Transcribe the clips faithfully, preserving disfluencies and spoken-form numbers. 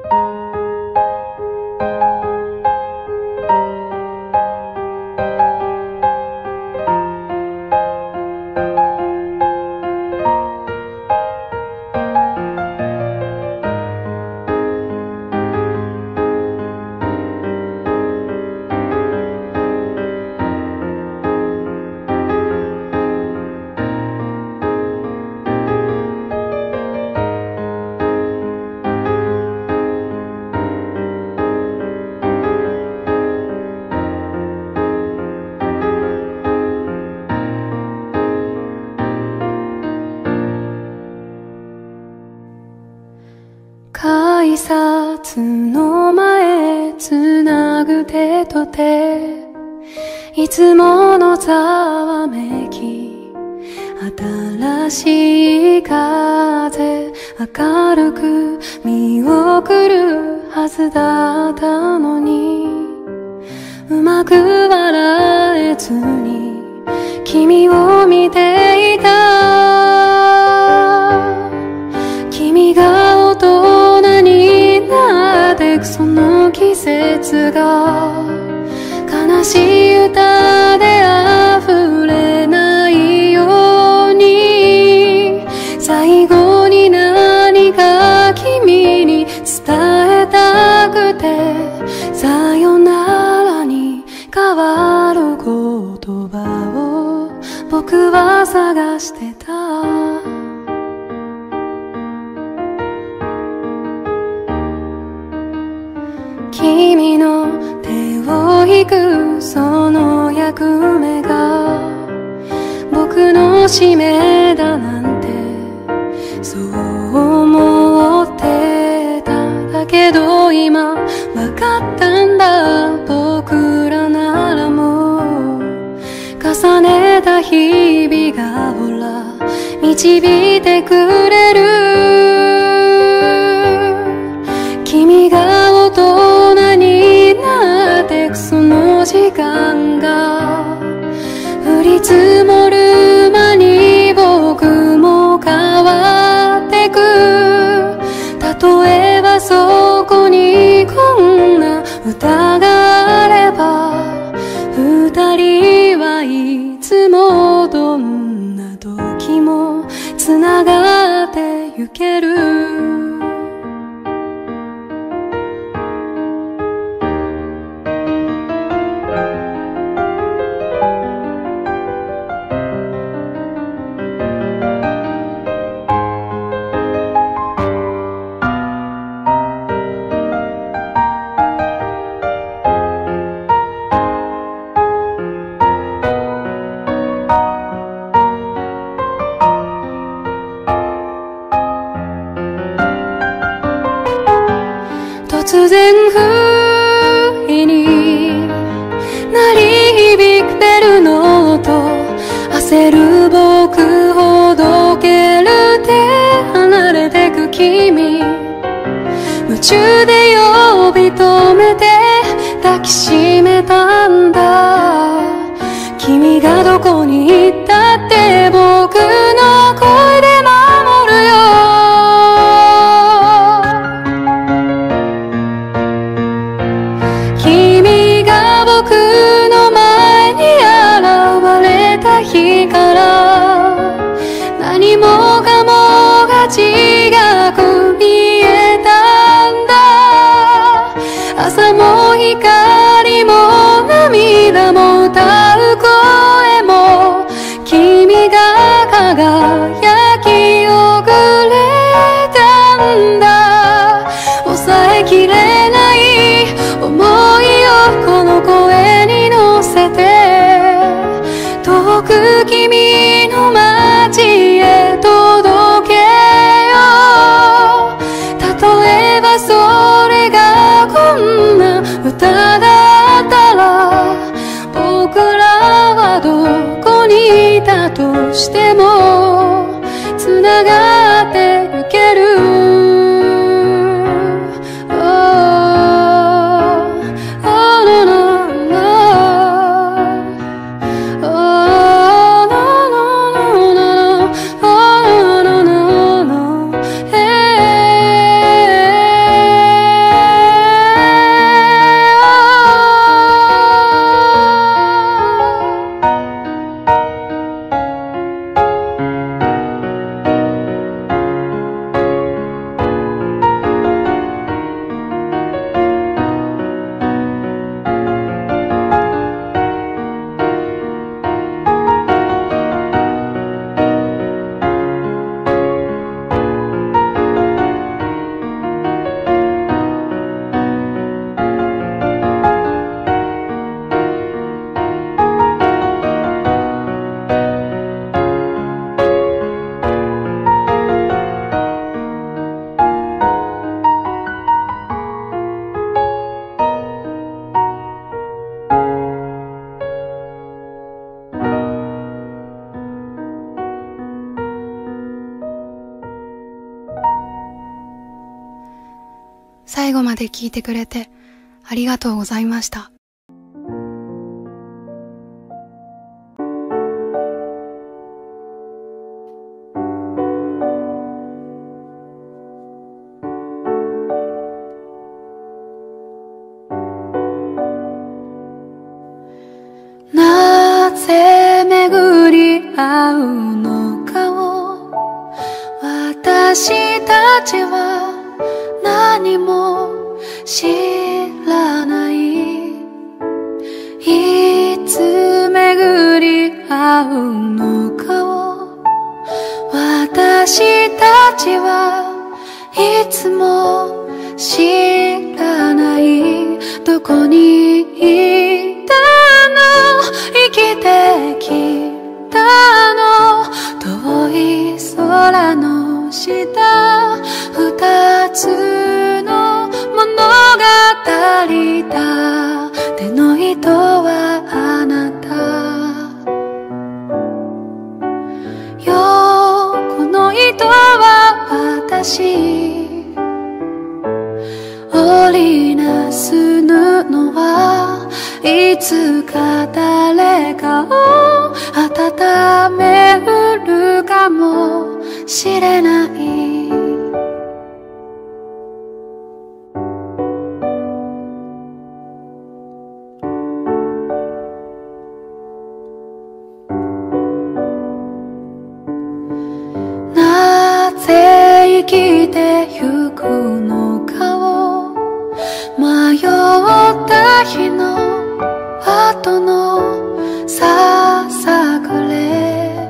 改札の前つなぐ手と手、いつものざわめき、新しい風明るく見送るはずだったのに、うまく笑えずに君を見ていた。君が大人になってくその季節が悲しい歌で溢れないように、最後に何か君に伝えたくて、さよならに変わる言葉を僕は探してた。君の手を引くその役目が僕の使命だなんてそう思ってた。だけど今わかったんだ、僕らならもう重ねた日々がほら導いてくれる。君が大人になってくその時間が降り積もる間に僕も変わってく。例えばそこにこんな歌があれば、二人はいつもどんな時もつながってゆける。突然不意に鳴り響くベルの音、焦る僕ほどける手離れてく君、夢中で呼び止めて抱きしめたんだ。君がどこに行ったって僕の声で守るよ。僕の前に現れた日から何もかもが違く見えたんだ。朝も光も涙も歌う声も君が輝き遅れたんだ。抑えきれない想いをこの声に乗せて遠く君の街へ届けよう。例えばそれがこんな歌だったら、僕らはどこにいたとしてもつながってゆける。 最後まで聞いてくれてありがとうございました。なぜ巡り合うのかを私たちは何も知らない。いつ巡り合うのかを私たちはいつも知らない。どこにいたの、生きてきたの、遠い空の下、二つの物語だ。手の糸はあなたよ、この糸は私。織りなす布はいつか誰かを温めうるかもしれない。なぜ生きてゆくのかを迷った日の後のささくれ、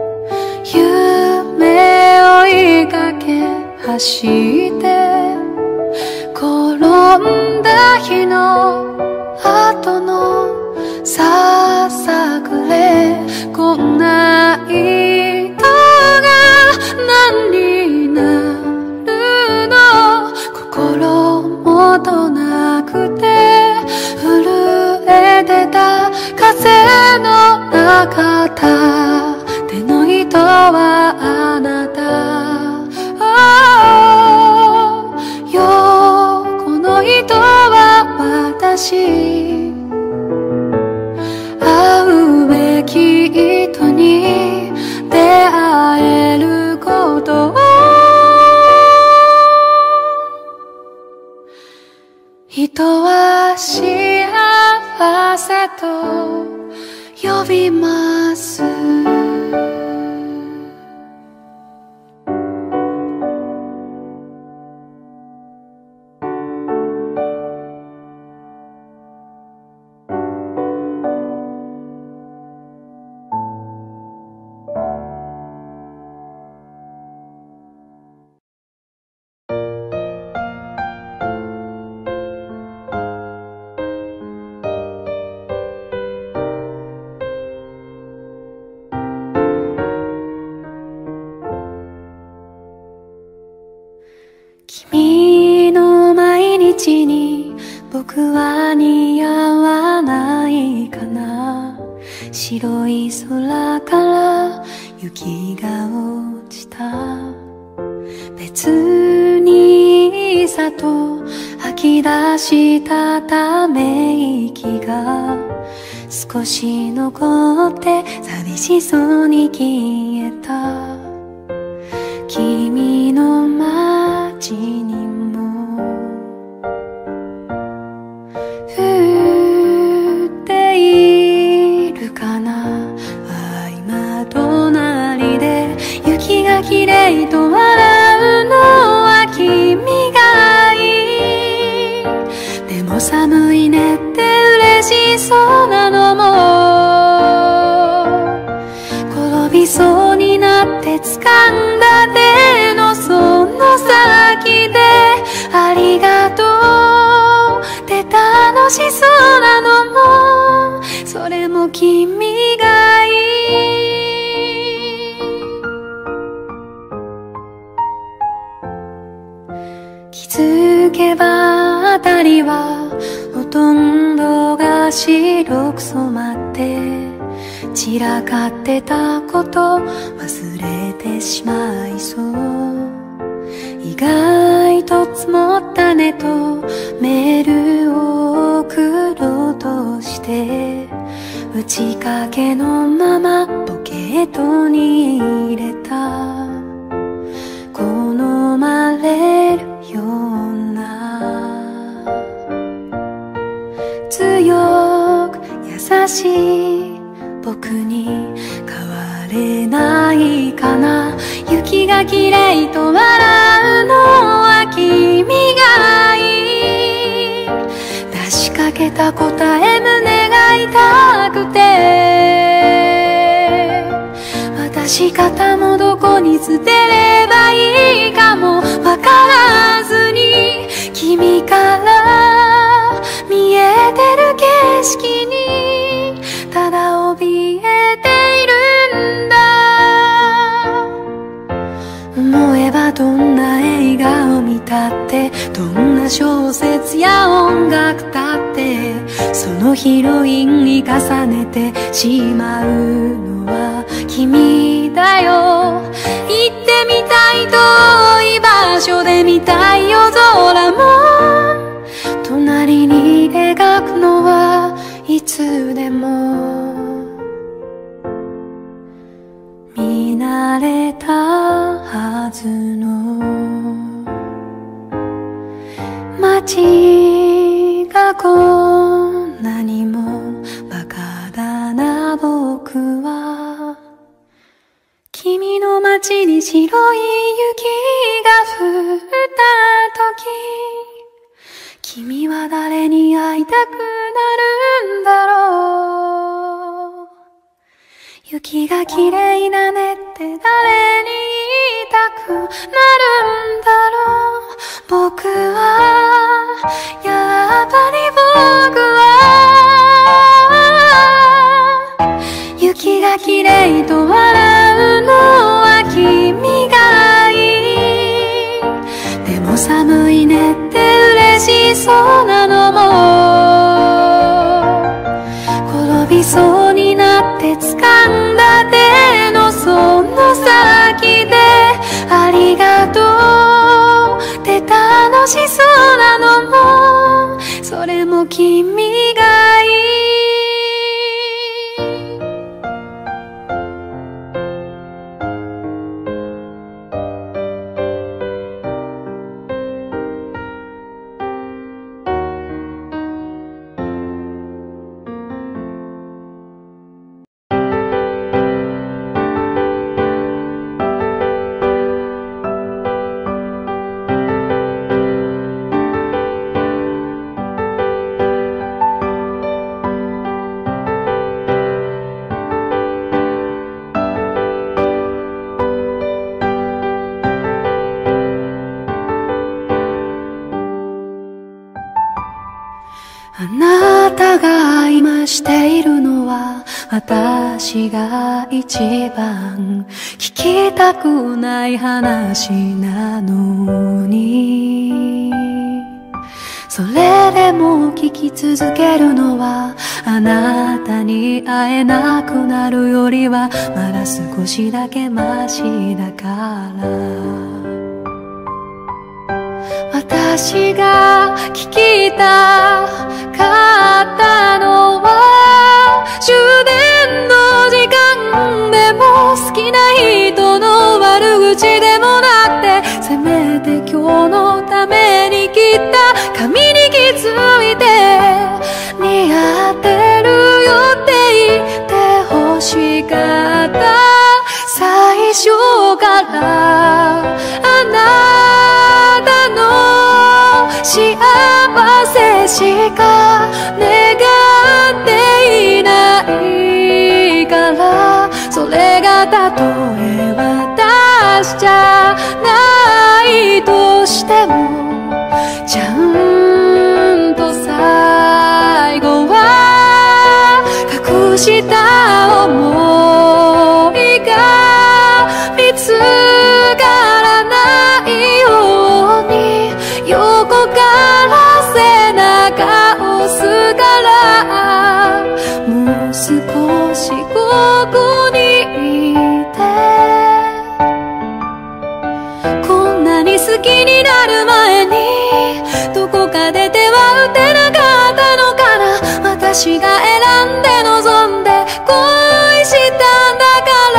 夢追いかけ走って転んだ日の後のささくれ、こんな糸が何になるの、心もとなくて震えてた風の中だ。手の糸はあなた、oh、よ、この糸は私。会うべき人に出会えることを人は幸せと呼びます。君の毎日に僕は似合わないかな。白い空から雪が落ちた。別にさと吐き出したため息が少し残って寂しそうに消えた。君の街にも降っているかな。あ、今隣で雪がきれいと笑うのは君がいい。でも寒いねって嬉しそうなのも、転びそうになって掴んだ手のその先でありがとうって楽しそうなのも、それも君がいい。気づけばあたりはほとんどが白く染まって散らかってたこと忘れてしまいそう。意外と積もったねとメールを送ろうとして打ち掛けのままポケットに入れた。好まれるような強く優しい僕に変われないかな。雪がきれいと笑うのは君がいい。出しかけた答え胸が痛くて私方もどこに捨てればいいかもわからずに君から見えてる景色にただ怯えているんだ。思えばどんな映画を見たってどんな小説や音楽だってそのヒロインに重ねてしまうのは君だよ。行ってみたい遠い場所で見たい夜空も隣に描くのはいつでも見慣れたはずの街がこんなにもバカだな僕は。君の街に白い雪が降った時君は誰に会いたくなるんだろう。雪が綺麗だねって誰に言いたくなるんだろう。僕はやっぱり僕は雪が綺麗と笑うのは君がいい。でも寒いねって嬉しそうなのも転びそうになって掴んだ手のその先でありがとうって楽しそうなのもそれも君がいい。あなたが今しているのは私が一番聞きたくない話なのにそれでも聞き続けるのはあなたに会えなくなるよりはまだ少しだけマシだから私が聞きたかったのは終電の時間でも好きな人の悪口でもなくてせめて今日のために切った髪に気づいて似合ってるよって言ってほしかった最初からあなたの幸せしか願っていないからそれがたとえ私じゃないとしてもちゃんと最後は隠した想いが見つからないように横から背中押すからもう少しここにいてこんなに好きにどこかで手は打てなかったのかな。私が選んで望んで恋したんだから、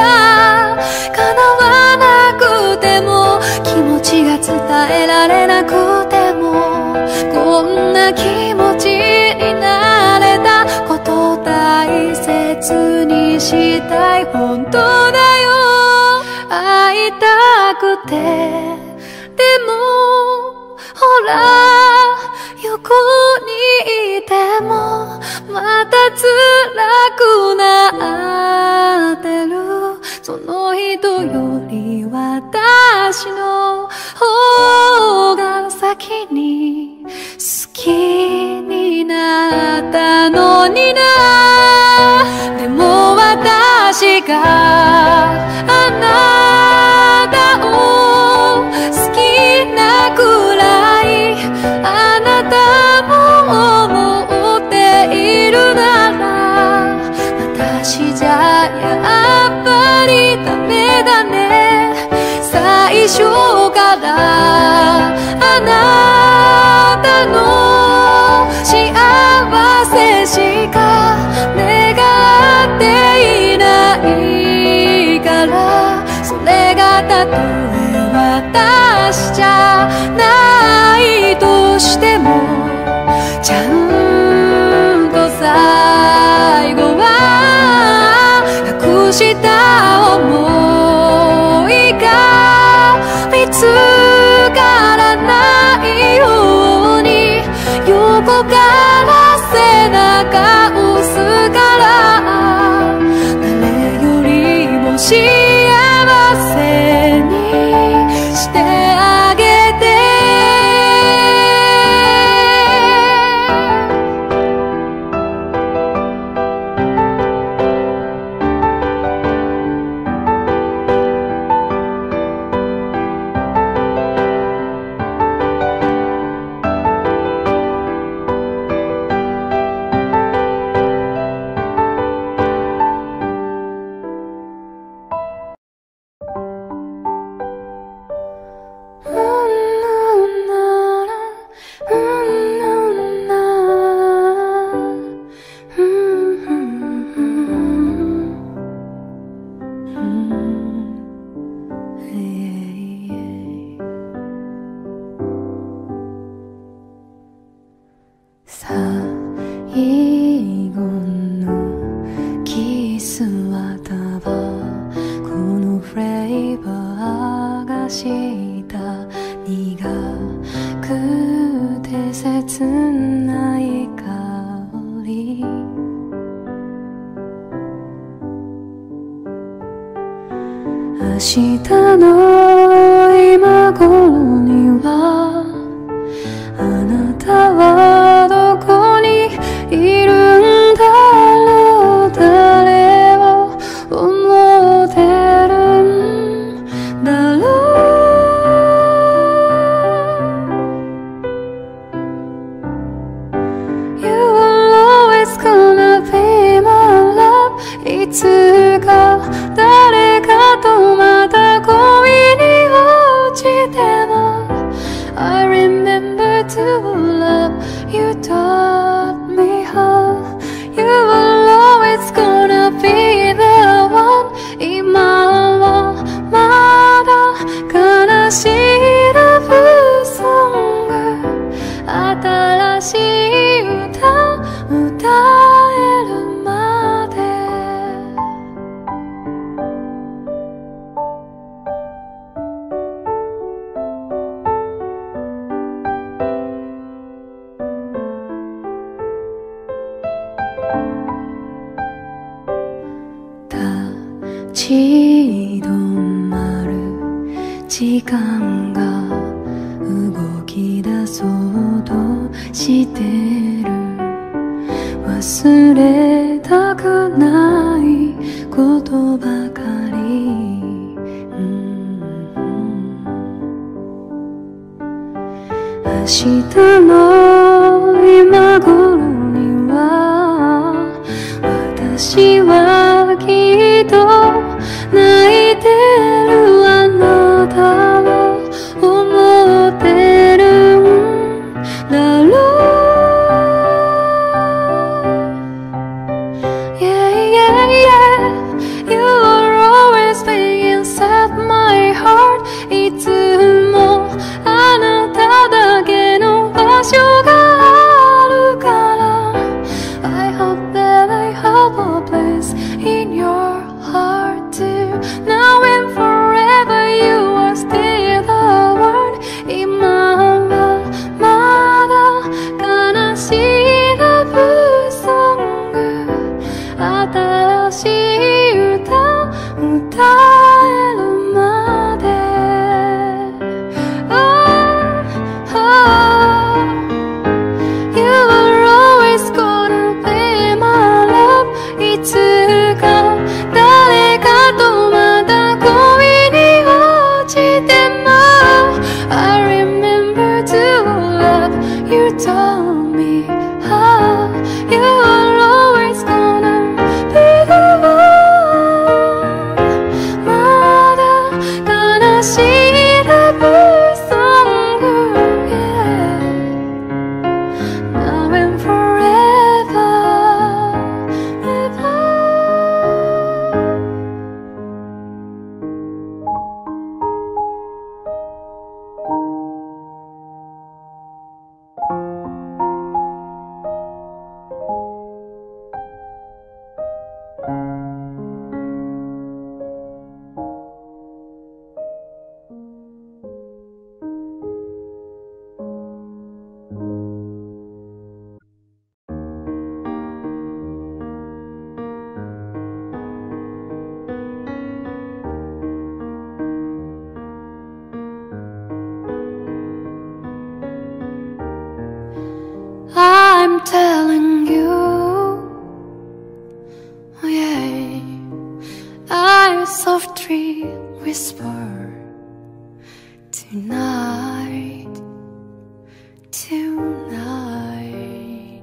叶わなくても気持ちが伝えられなくても、こんな気持ちになれたこと大切にしたい。本当だよ、会いたくて。でもほら横にいてもまた辛くなってる。その人より私の方が先に好きになったのにな。でも私があなたを好きなくらいあなたも思っているなら、私じゃやっぱりダメだね。最初からあなたの幸せしか願っていないから、それがたとえ私じゃないとしても、ちゃんと最後は隠した想いが見つからないように、横から背中押すから、誰よりも幸せにしてあげて。明日の今頃にはあなたはどこにいるんだろう。誰を思ってるんだろう。 You will always gonna be my love。 いつか誰かとまた恋に落ちても I remember to love you taught me how。 You will always gonna be the one。 今はまだ悲しいラブソング、新しい歌歌えるまで。立ち止まる時間が動き出そうとしてる。忘れたくないことばかり、うん、明日の今頃には私はきっと泣いてるあなたを思ってるんだだろう。Yeah, yeah, yeah. You will always be inside my heart. いつもあなただけの場所があるから。I hope that I have a place in your heart too. Now and forever you are still the one. 今はまだ悲しいラブソング、新しい歌歌えるまで。Oh, oh, you are always gonna be my love. いつか誰かとまた恋に落ちても I remember to love you told me how you are always gonna be the one. まだ悲しいラブソング yeah. Now and forever ever. I'm telling you, oh yeah, I softly whisper tonight, tonight.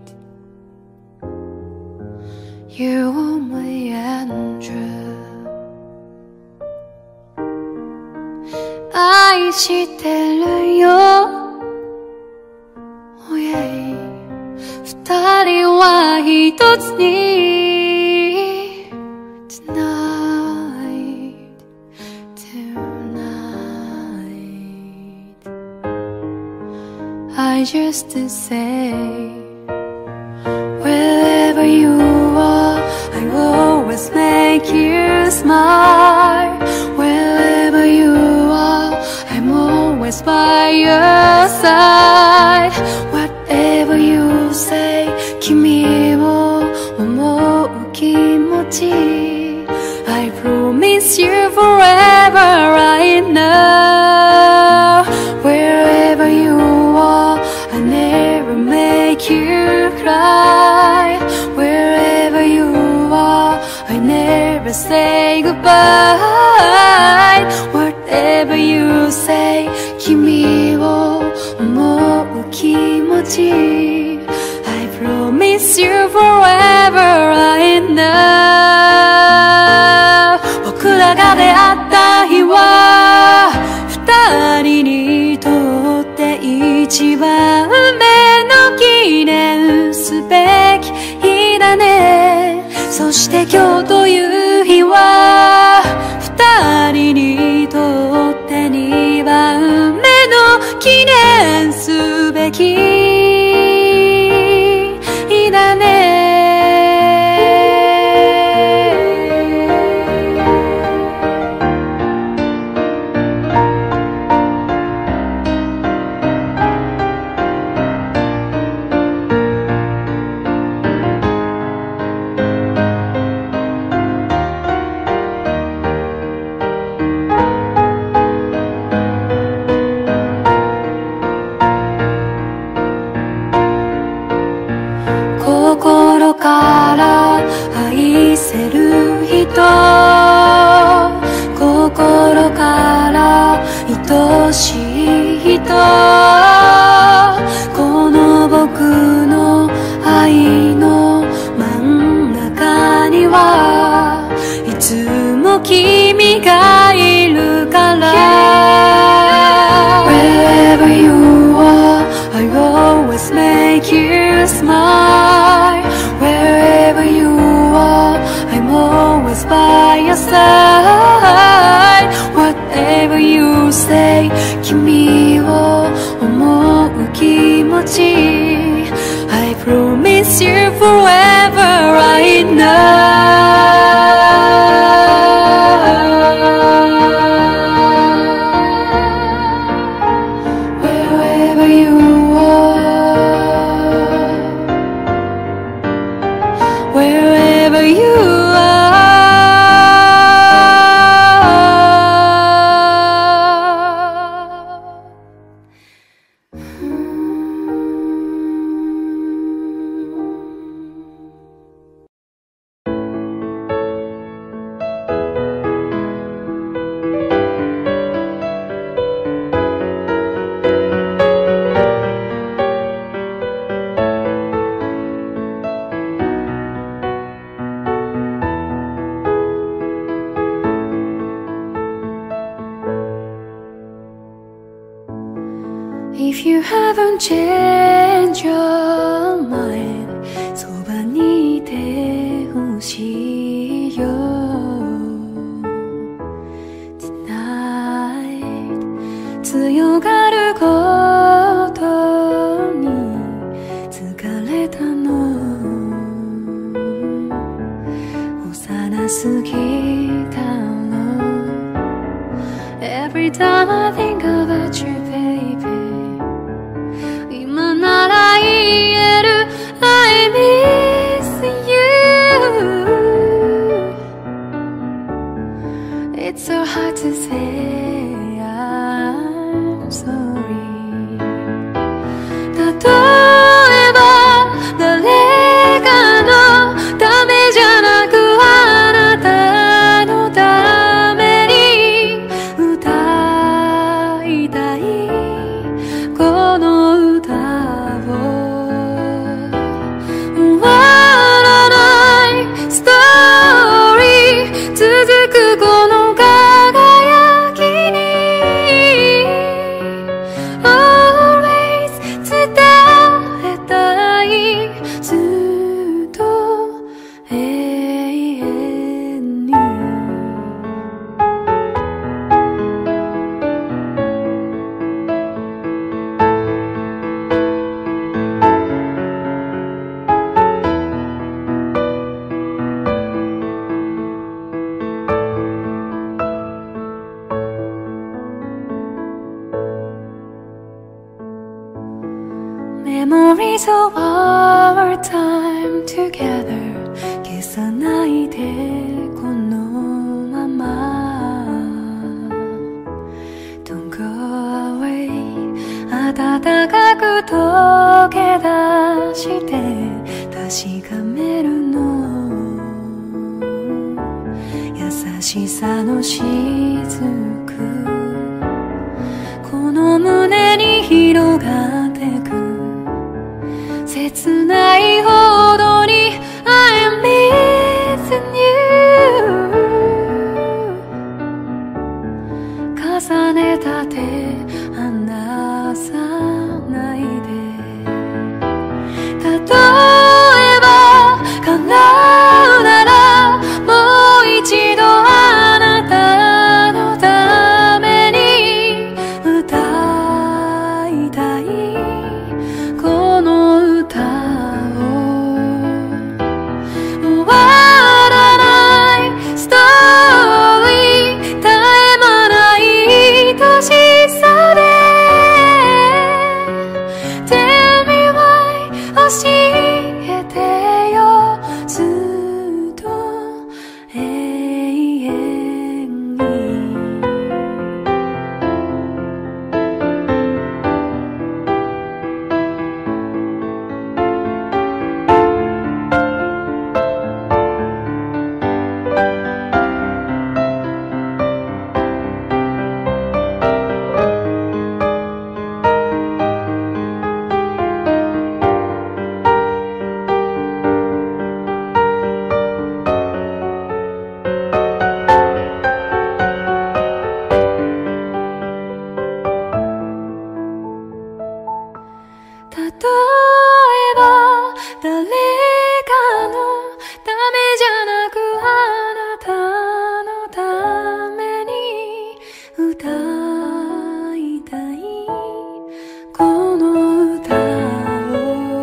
You are my angel. 愛してるよ、oh yeah.二人は一つに Tonight, tonight I just say wherever you are I always make you smile. Wherever you are I'm always by your side. Whatever you say 君を思う気持ち I promise you forever right now. Wherever you are I never make you cry. Wherever you are I never say goodbye. Whatever you say 君を思う気持ち I promise you forever right now. 僕らが出会った日は二人にとって一番目の記念すべき日だね。そして今日という日は二人にとって二番目の記念すべき日だね。心から愛せる人、心から愛しい人、この僕の愛の真ん中にはいつも君がいるから。 Wherever you are I always make you smile. Wherever you are, I'm always by your side. Whatever you say, 君を思う気持ち I promise you forever right now. Wherever you are, wherever you are. If you haven't changed your mind, そばにいてほしいよ Tonight 強がることに疲れたの幼すぎたの Every time I think about you, baby, 今なら言える I miss you. It's so hard to say I'm sorry. 例えば誰かのためじゃなくあなたのために歌いたいこの歌を終わらないストーリー続くこの輝きに Always 伝えたいずっと永遠にMemories of our time together 消さないでこのまま Don't go away 暖かく溶け出して確かめるの優しさの雫この胸に広がってく切ないほどに I'm missing you 重ねた手離さないで例えば叶うならもう一度あなたのために歌いたいこの歌を誰かのためじゃなくあなたのために歌いたいこの歌を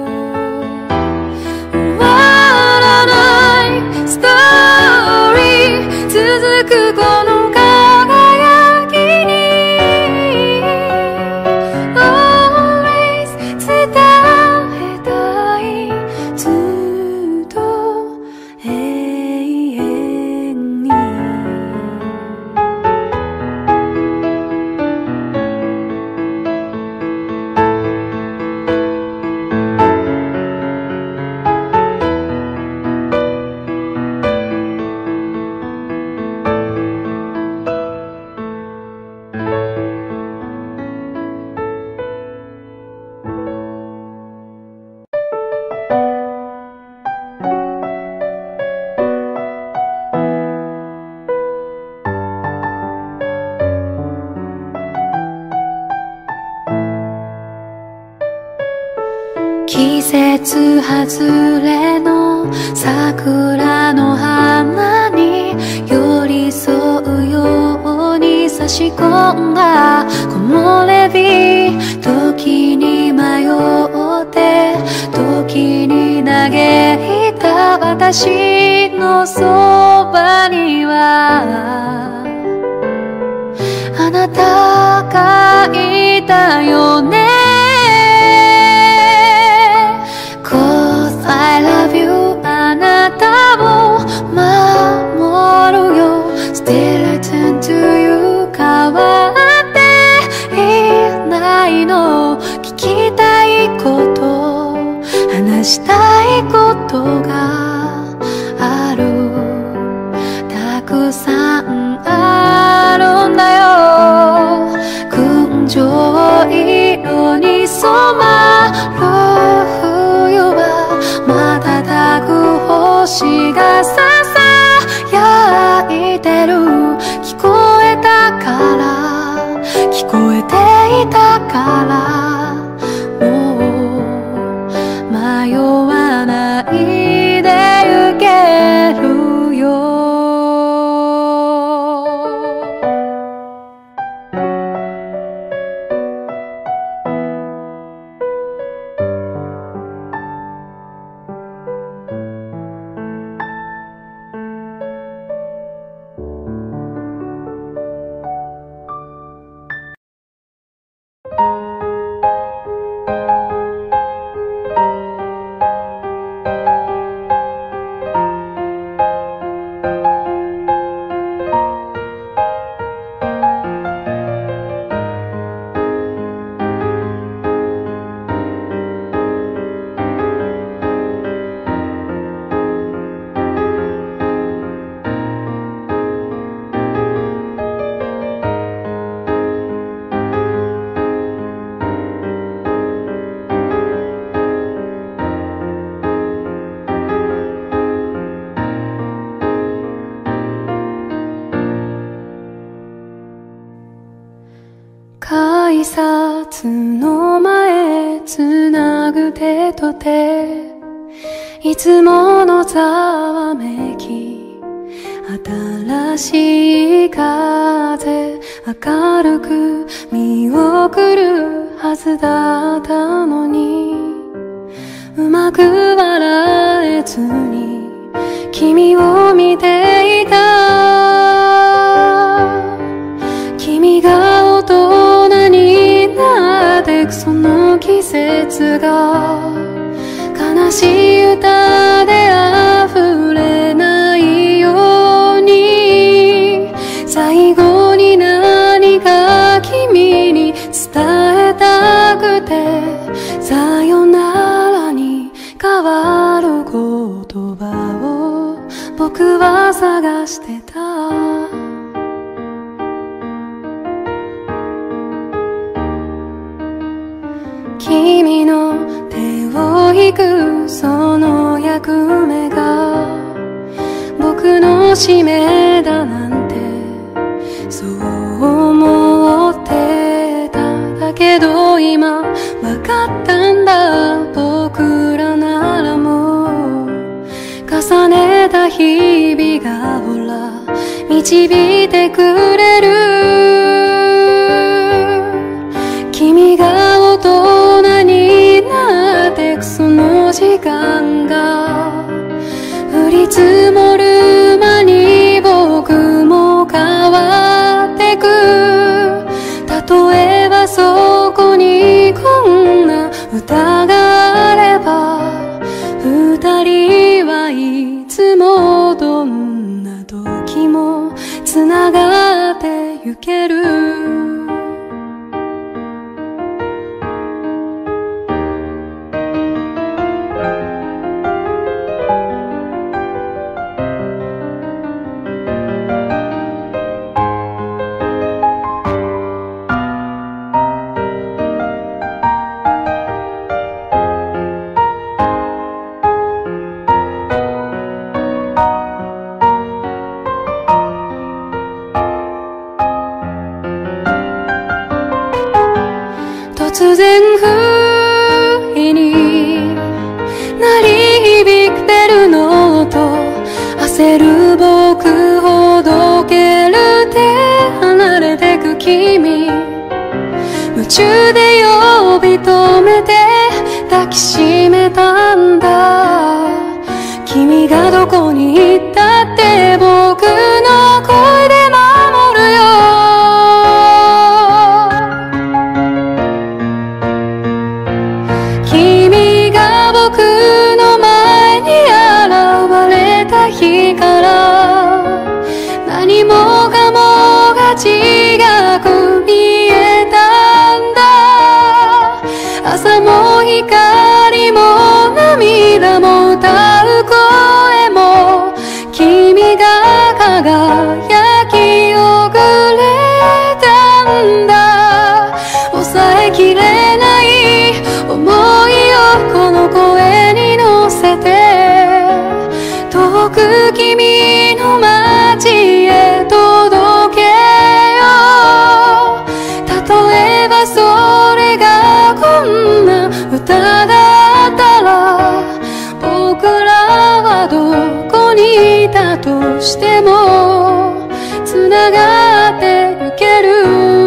終わらないストーリー続くこの輝きに Always 伝えたいずっと永遠に季節外れの桜の花に寄り添うように差し込んだ木漏れ日時に迷って時に嘆いた私のそばにはあなたがいたよねI love you あなたを守るよ Still I turn to you 変わっていないの聞きたいこと話したいことがあるたくさんあるんだよ群青色に染まる冬は瞬く星がささやいてる聞こえたから聞こえていたからもう迷わないで行けるよ改札の前つなぐ手と手いつものざわめき新しい風明るく見送るはずだったのにうまく笑えずに君を見ていた君が大人になってくその季節が悲しい歌で溢れないように最後に何か君に伝えたくてさよならに変わる言葉を僕は探してた君の手を引くその役目が僕の使命だなんてそう思ってただけど今わかったんだ僕らならも日々がほら導いてくれる。君が大人になってくその時間が降り積もる間に僕も変わってく。例えばそこにこんな歌があれば二人はいつもどんな時もつながってゆける。突然不意に鳴り響くベルの音、焦る僕ほどける手離れてく君、夢中で呼び止めて抱きしめたんだ。君がどこに行ったって僕の声で守るよ。君が僕の前に現れた日から何もかもが違く見えたんだ。朝も光も涙も歌う声も君が輝き遅れたんだ。抑えきれない想いをこの声に乗せて遠く君の街へ届けよう。例えばそれがこんな歌だったら僕らはどこにいたとしてもつながってゆける。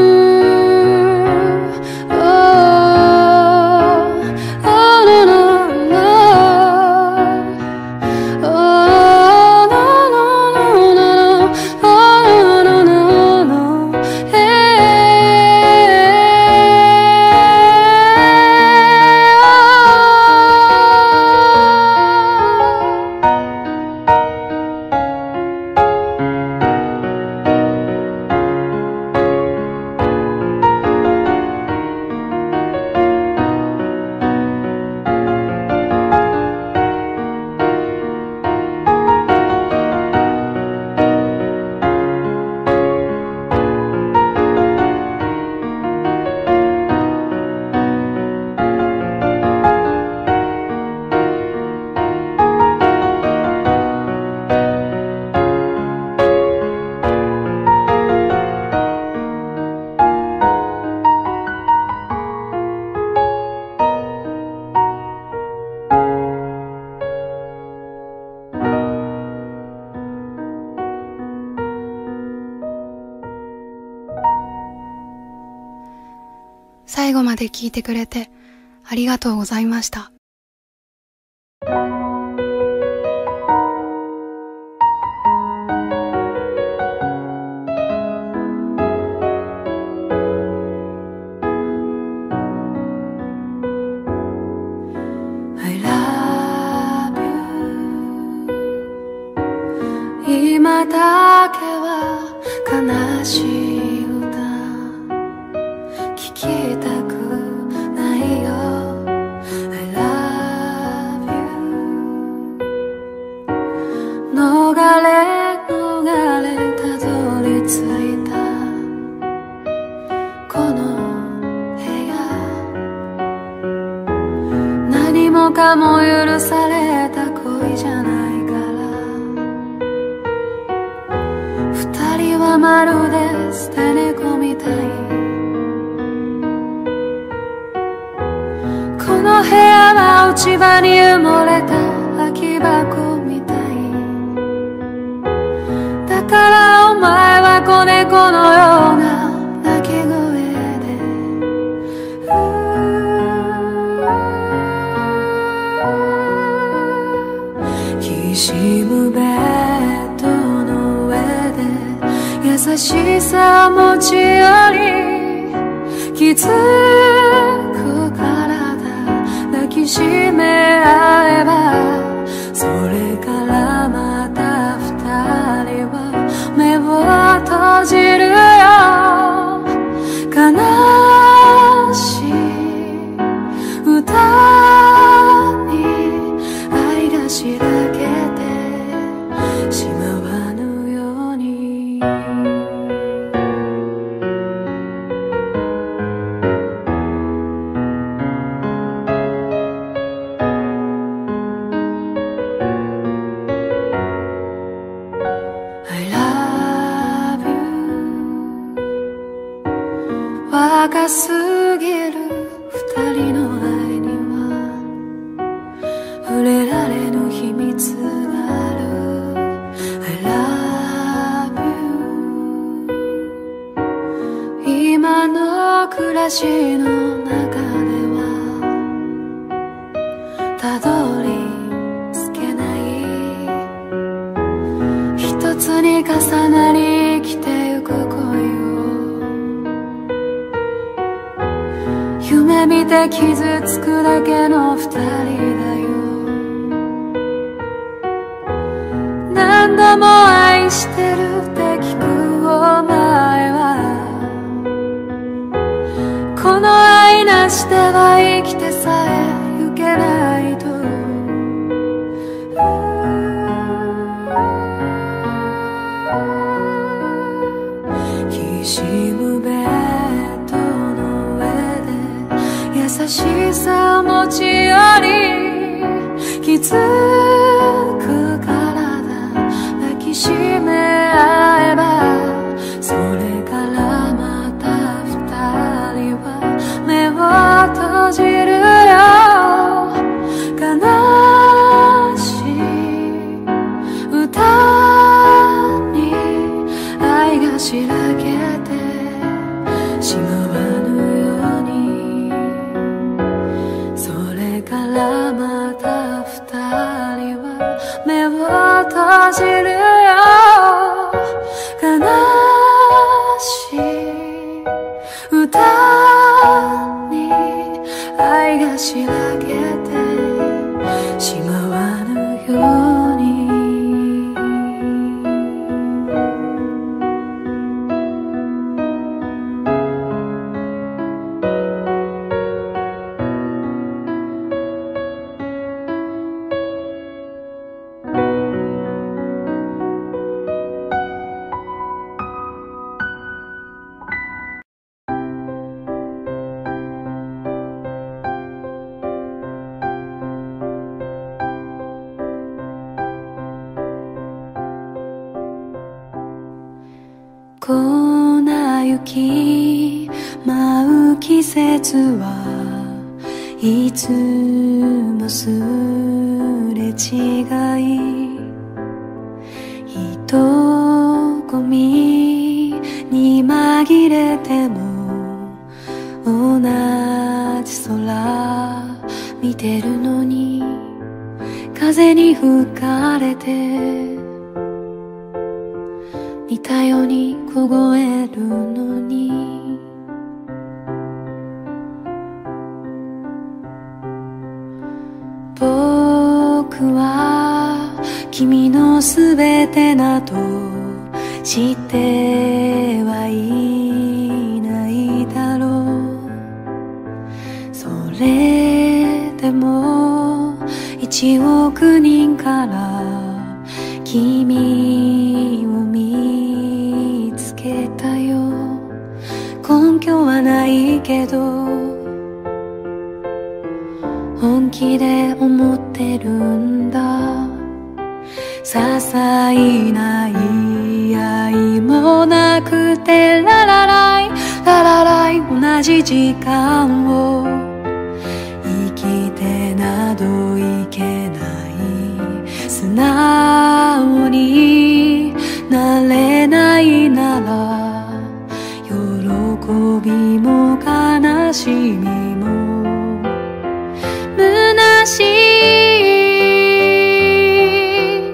最後まで聞いてくれてありがとうございました。今だけは悲しい歌聞きたくないよ。 I love you 逃れ逃れたどり着いたこの部屋、何もかも許された恋じゃない二人はまるで捨て猫みたい。この部屋は落ち葉に埋もれた空き箱みたい。 きしむベッドの上で優しさを持ち寄り気づくからだ抱きしめ合えばそれからまた二人は目を閉じるよ悲しい歌に愛がしらけてしまわぬように若すぎる二人の愛には触れられぬ秘密がある I love you 今の暮らしの中ではたどり着けない一つに重なり生きてゆく恋夢見て傷つくだけの二人だよ何度も愛してるって聞くお前はこの愛なしでは生きてさえゆけないときしむベッドの上で優しさを持ち寄り気づくからだ抱きしめ合えばそれからまた二人は目を閉じるよ悲しい歌に愛がしらけてしまわぬようにそれからまた二人は目を閉じるよ悲しい歌に愛がしらけてしまわぬように粉雪舞う季節はいつもすれ違い人混みに紛れても同じ空見てるのに風に吹かれて似たように凍えるのに僕は君のすべてなど知ってはいないだろうそれでも一億人から君を見つけたよ根拠はないけど本気で思ってるんだ些細な言い合いもなくてララライララライ同じ時間を生きてなどいけない素直になれないなら喜びも悲しみも虚しい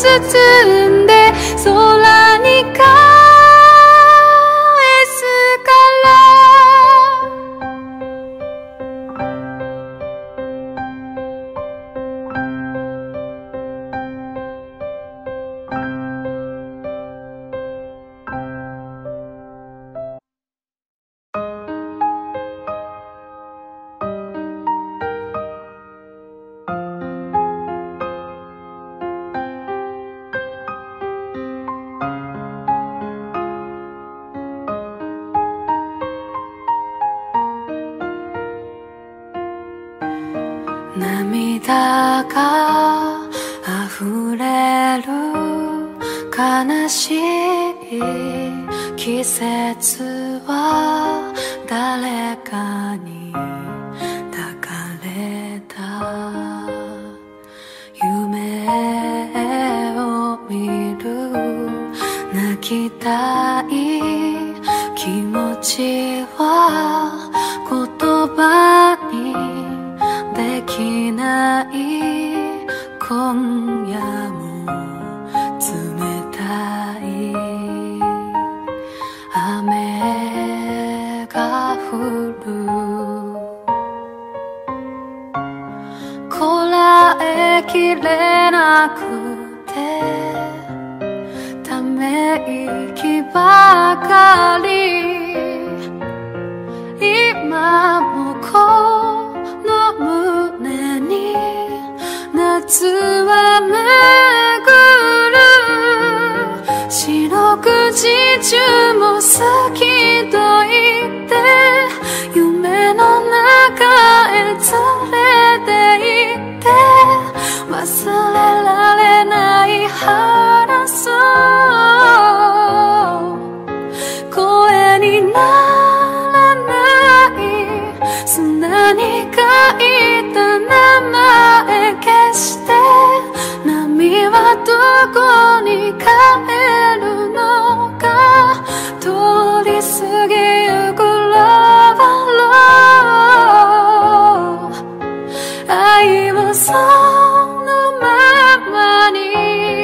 包んで空に返すから涙が溢れる悲しい季節は誰かに抱かれた夢を見る泣きたい気持ちは言葉にできない今夜も冷たい雨が降るこらえきれなくてため息ばかり今もこの胸に夏は巡る四六時中も好きと言って夢の中へ連れて行って忘れられない話そう声にならない砂に書いた名前消して波はどこに帰るのか通り過ぎゆくラバロー愛をそのままに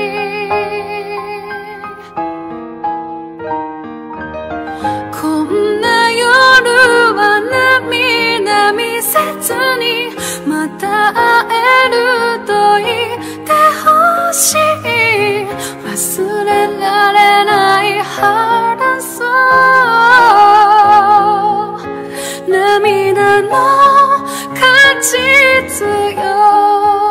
こんな夜は涙見せずにまた会えると言ってほしい忘れられない話そう涙の果実よ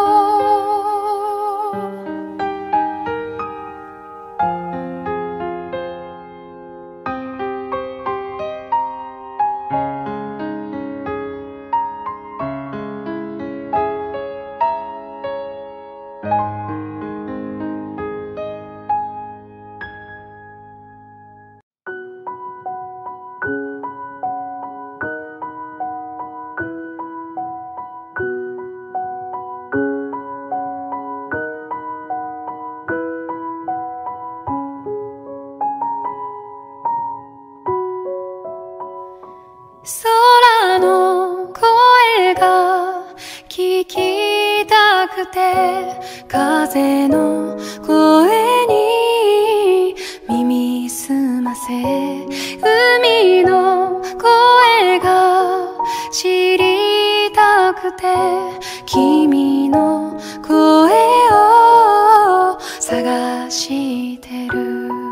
空の声が聞きたくて風の声に耳すませ海の声が知りたくて君の声を探してる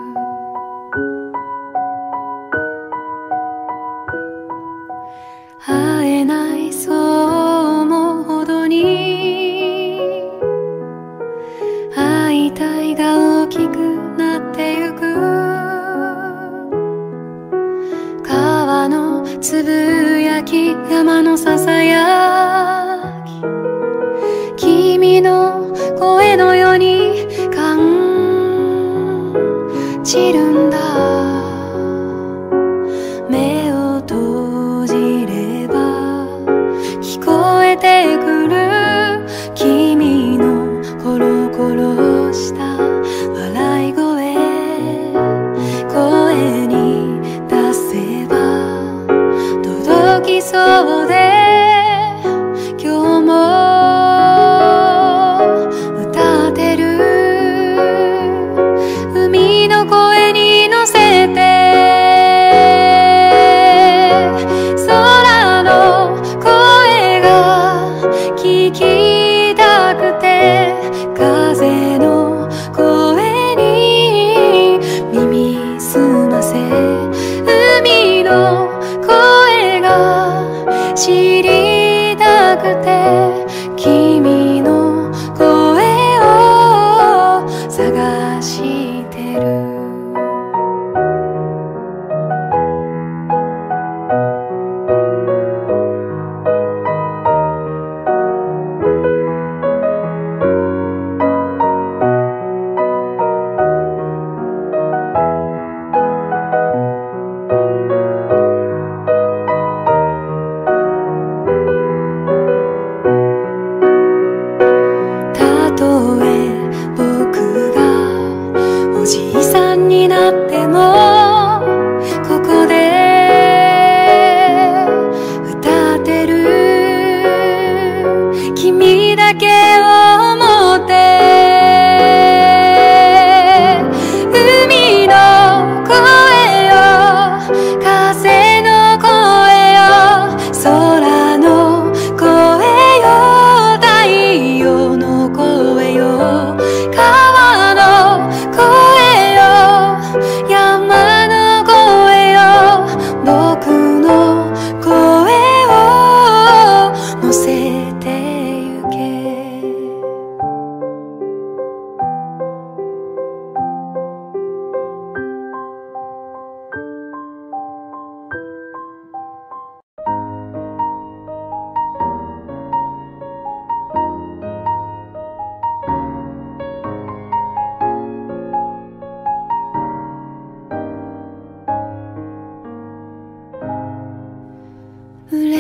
会えないそう思うほどに会いたいが大きくなってゆく川のつぶやき山のささやき君の声のように感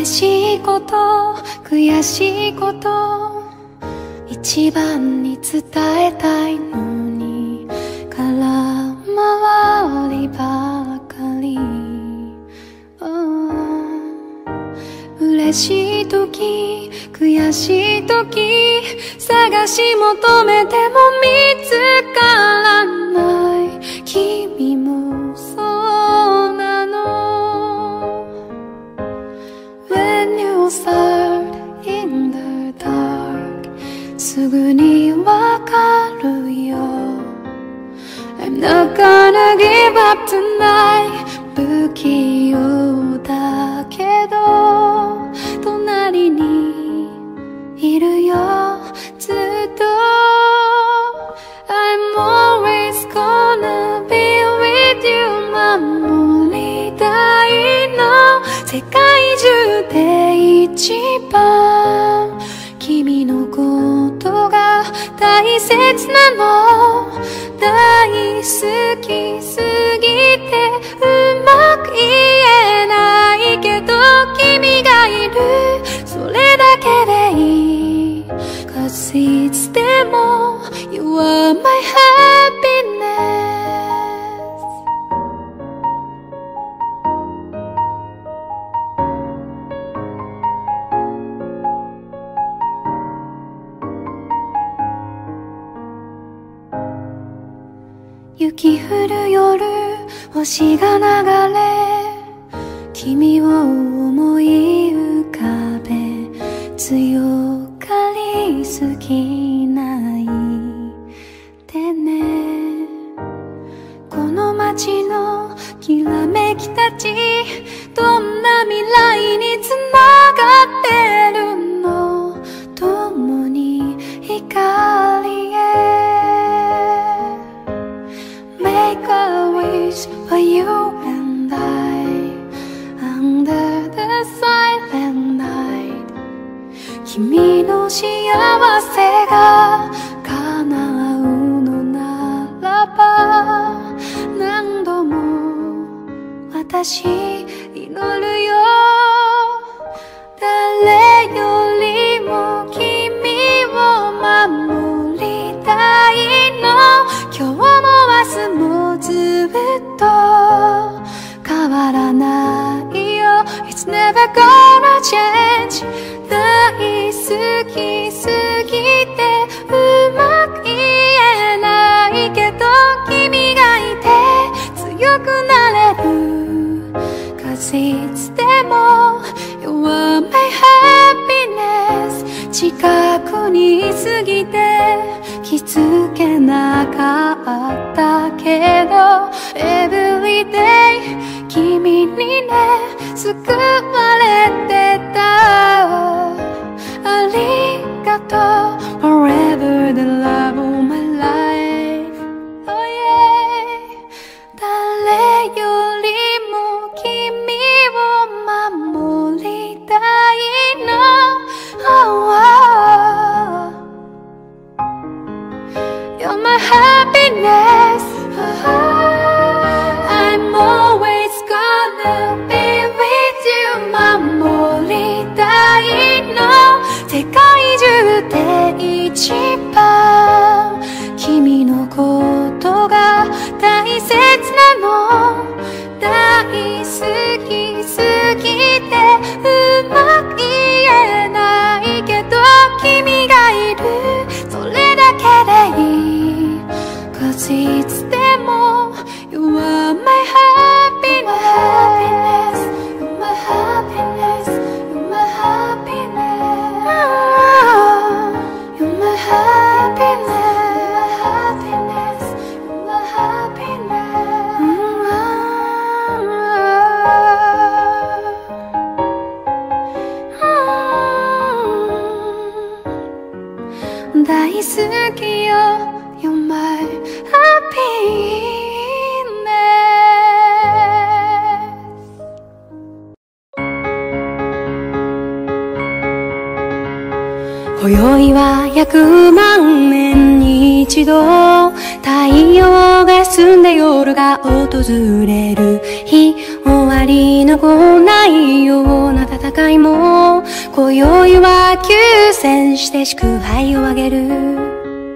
嬉しいこと悔しいこと一番に伝えたいのに空回りばかり、oh、嬉しい時悔しい時探し求めても見つからない君もそうなの When you start in the dark すぐにわかるよ I'm not gonna give up tonight 不器用だけど隣にいるよずっと I'm always gonna be with you 守りたいの世界中で一番君のことが大切なの大好きすぎてうまく言えないけど君がいるそれだけでいい Cause いつでも You are my happiness雪降る夜星が流れ君を思い浮かべ強がりすぎないでねこの街のきらめきたちどんな未来につながってるの共に光へMake a wish for you and I Under the silent night 君の幸せが叶うのならば何度も私祈るよ誰よりも君を守りたいの今日も明日もずっと変わらないよ It's never gonna change 大好きすぎてうまく言えないけど君がいて強くなれる Cause いつでも You are my happiness 近くにいすぎて気づけなかったけど Everyday 君にね救われてたありがとう Forever the love of my life Oh yeah 誰よりも君を守りたいの Oh, oh. You're my happiness I'm always gonna be with you 守りたいの世界中で一番君のことが大切なの大好きすぎてうまく言えないけど君がいるそれだけでいい Cause いつでも You are my happiness You're my happiness You're my happiness You're my happiness You're my happiness You're my happiness 大好きよ You're my happiness 今宵は約万年に一度太陽が澄んで夜が訪れる日終わなりの来ないような戦いも今宵は休戦して祝杯をあげる。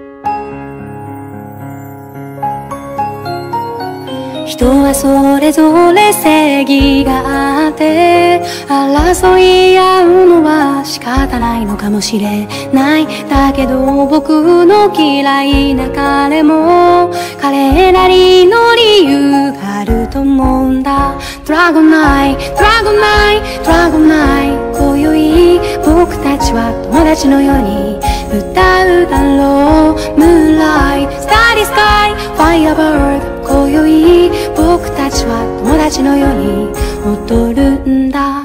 人はそれぞれ正義があって争い合うのは仕方ないのかもしれない。だけど僕の嫌いな彼も彼なりの理由があると思うんだ。ドラゴンナイト、ドラゴンナイト、ドラゴンナイト、今宵僕たちは友達のように歌うだろう。ムーンライト、スターディスカイ、ファイアバード、今宵僕たちは友達のように踊るんだ。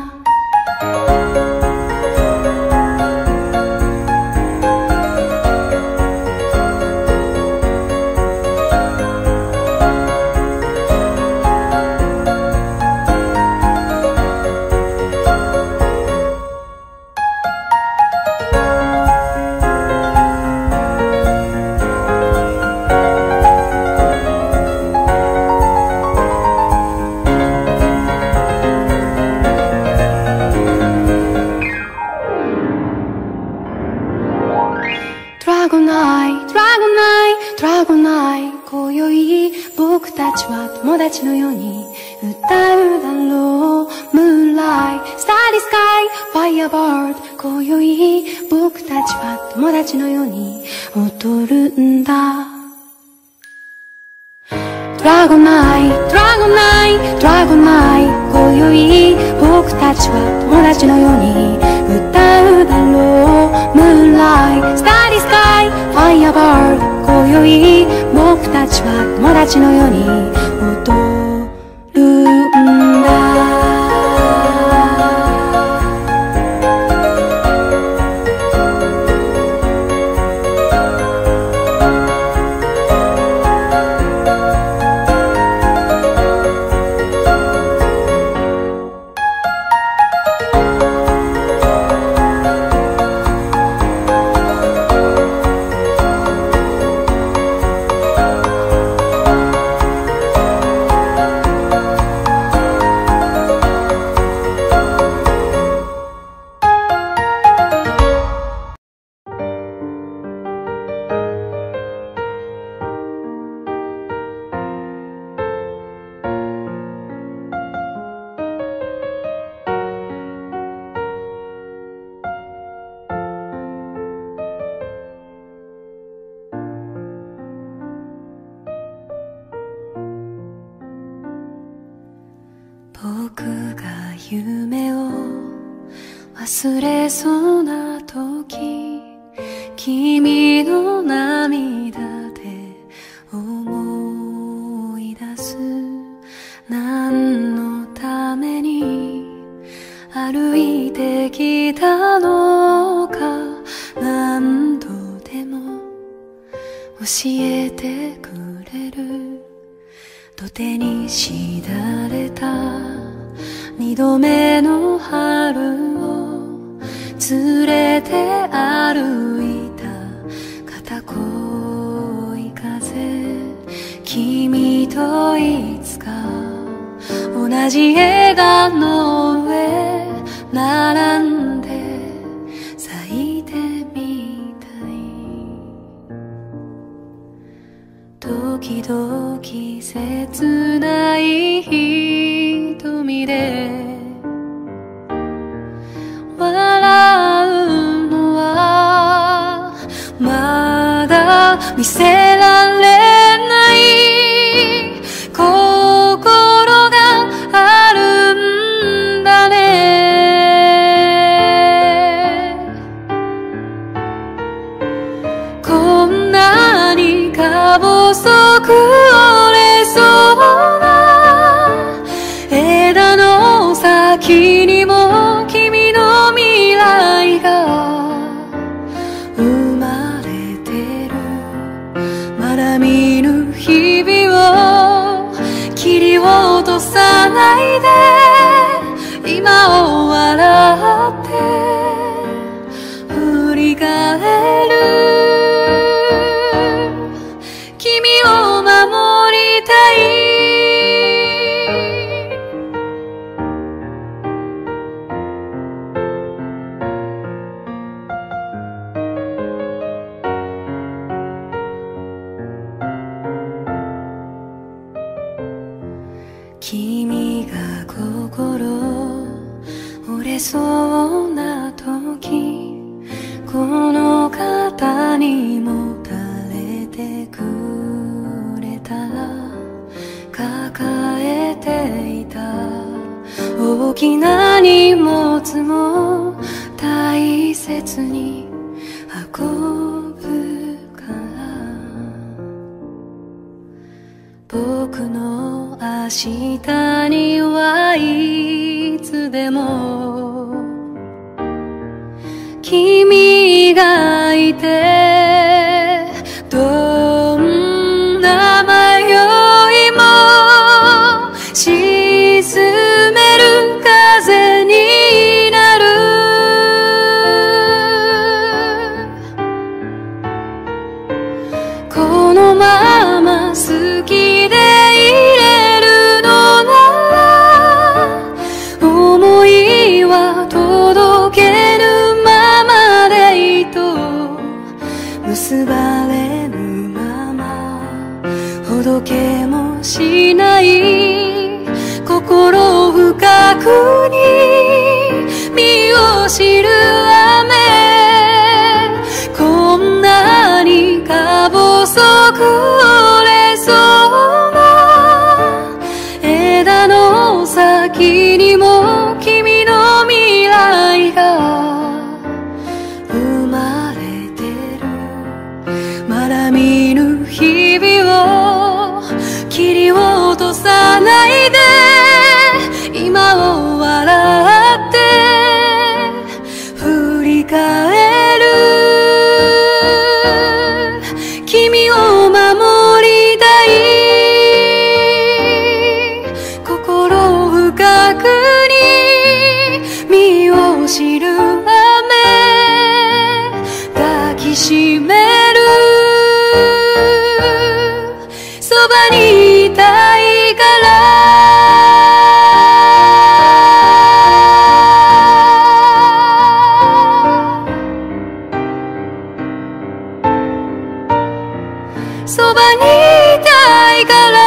ドラゴンナイト、ドラゴンナイト、ドラゴンナイト、今宵僕たちは友達のように歌うだろう。ムーンライト、スターディスカイ、ファイアバード、今宵僕たちは友達のように踊るんだ。ドラゴンナイト、ドラゴンナイト、ドラゴンナイト、今宵僕たちは友達のように歌うだろう。ムーンライト、スターディスカイ、ファイアバード、今宵僕たちは友達のように踊るんだ。僕が夢を忘れそうな時、君の涙で思い出す。何のために歩いてきたのか、何度でも教えてくれる。土手にしだれた二度目の春を連れて歩いた片恋風、君といつか同じ映画の上並んで咲いてみたい。時々切ない瞳で笑うのはまだ見せられない心があるんだね。こんなにか細く折れそうな枝の先にも君の未来が生まれてる。まだ見ぬ日々を切り落とさないで、今を笑って振り返る。君を守りたい。 君が心折れそうな時、この方にもたれてくれた。抱えていた大きな荷物も大切に運ぶから、僕の明日にはいつでも君がいて、どんな迷いも沈める風になる。このまま好きでいれるのなら、思いは届けぬままでいと、結ばれぬままほどけもしない心深くに身を知る雨、こんなにか細く折れそうな枝の先にも君の未来が生まれてる。まだ見ぬ日々を切り落とさないで、今を笑って振り返る。君を守りたい、心深くに身を知る雨、抱きしめる。そばにいたいから。そばにいたいから。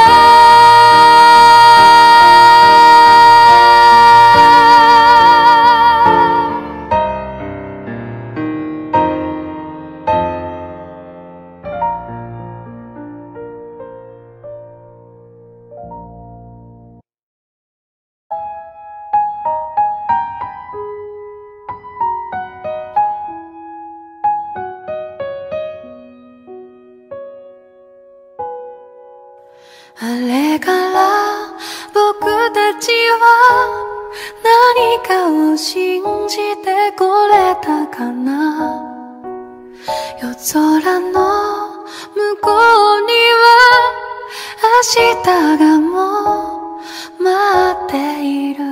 あれから僕たちは何かを信じてこれたかな。夜空の向こうには明日がもう待っている。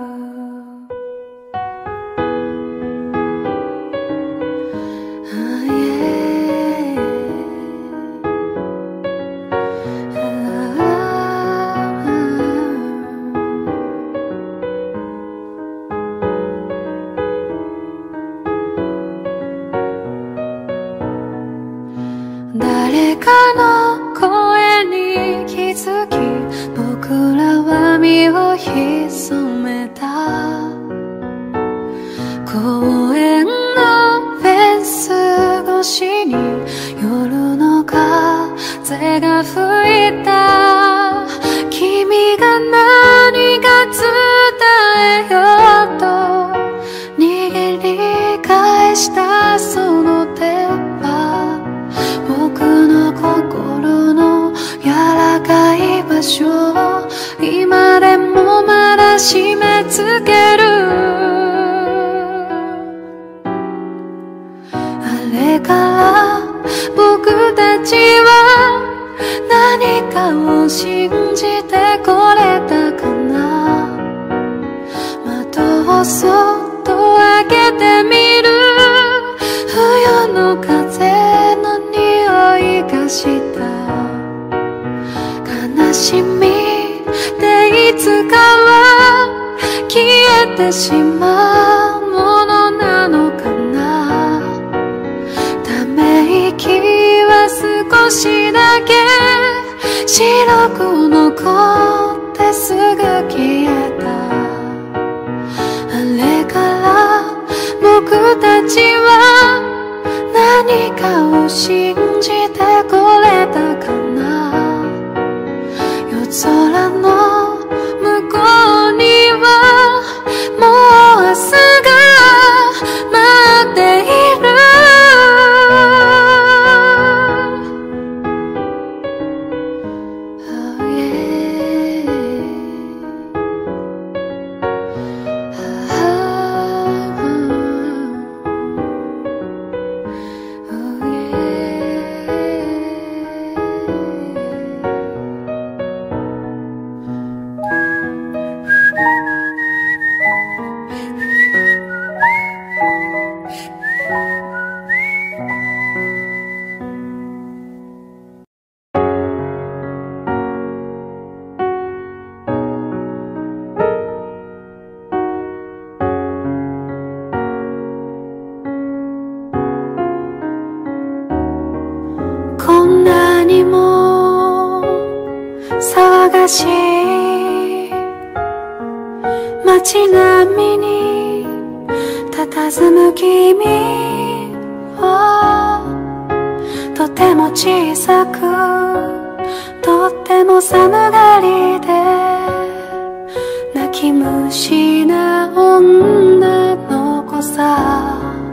誰かの声に気づき、僕らは身を潜めた。公園のフェンス越しに夜の風が吹いた。君が何か伝えようと握り返したその手は、僕の心の柔らかい場所を今でもまだ締め付ける。あれから僕たちは何かを信じてこれたかな。窓をそっと開けてみる。冬の風の匂いがした。悲しみでいつかは消えてしまうものなのかな。ため息は少しだけ白く残っててすぐ消えた。あれから僕たちは何かを信じてこれたかな。夜空の向こうにはもう明日が待っている。こんなにも騒がしい街並みに佇む君はとても小さくとっても寒がりで泣き虫な女の子さ。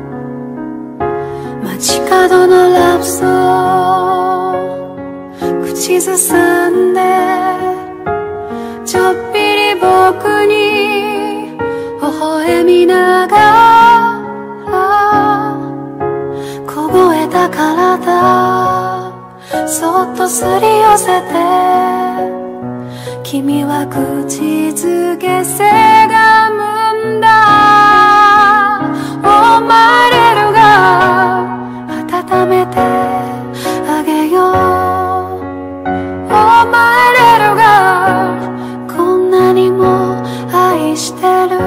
街角のラブソング口ずさんでちょっぴり僕に微笑みながら凍えた体そっとすり寄せて君は口づけせがむんだ。お前れるが温めてあげよう。お前れるがこんなにも愛してる。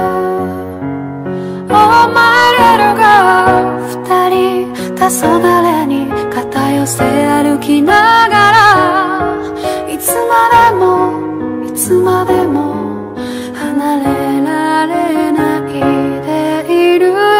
お前れるが二人黄昏に肩寄せ歩きながらいつまでもいつまでも離れられないでいるよ。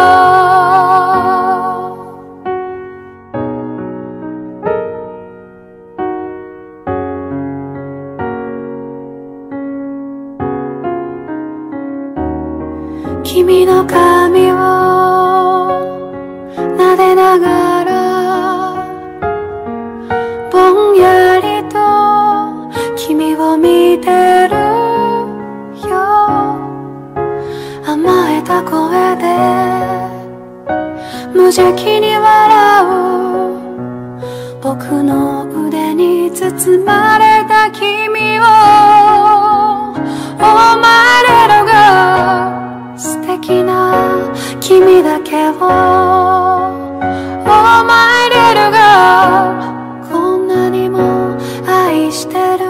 君の髪を撫でながらぼんやりと君を見てるよ。甘えた声で無邪気に笑う僕の腕に包まれた君を。お前れるが素敵な君だけを。お前れるがこんなにも愛してる。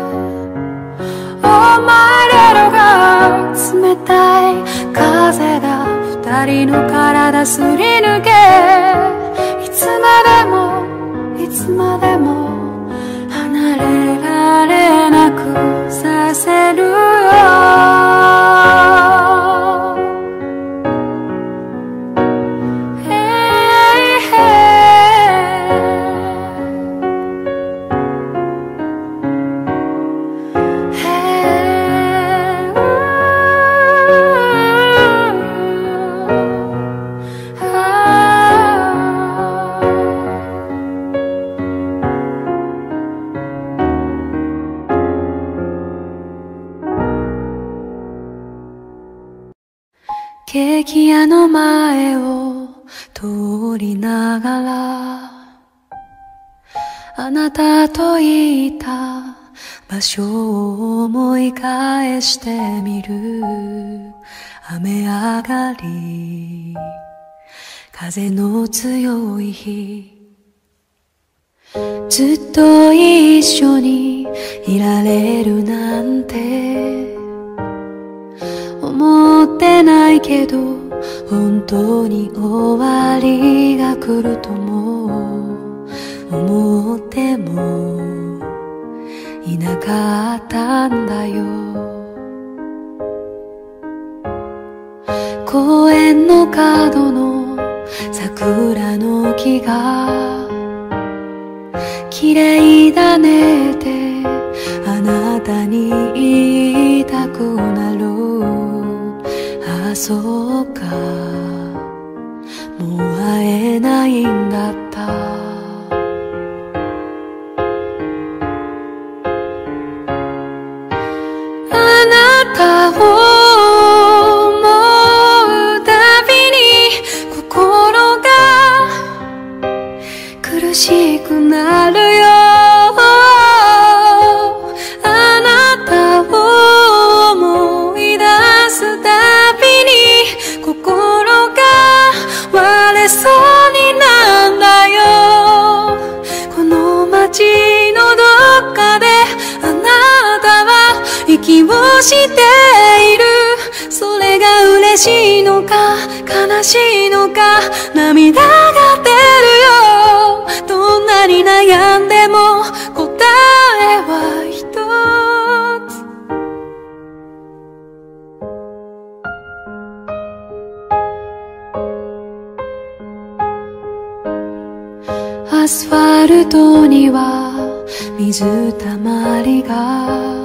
お前れるが冷たい風が二人の体すり抜けいつまでもいつまでも離れられなくさせるよ。ケーキ屋の前を通りながらあなたといた場所を思い返してみる。雨上がり風の強い日ずっと一緒にいられるなんて思ってないけど本当に終わりが来るとも思ってもいなかったんだよ。公園の角の桜の木が綺麗だねってあなたに言いたくなる。ああそうか、もう会えないんだった。あなたを思うたびに心が苦しくなるよ。あなたを思い出すたびに心が割れそうになんだよ。この街のどっかであなたは息をしている。それが嬉しいのか悲しいのか涙が出るよ。どんなに悩んでも答えは一つ。アスファルトには水たまりが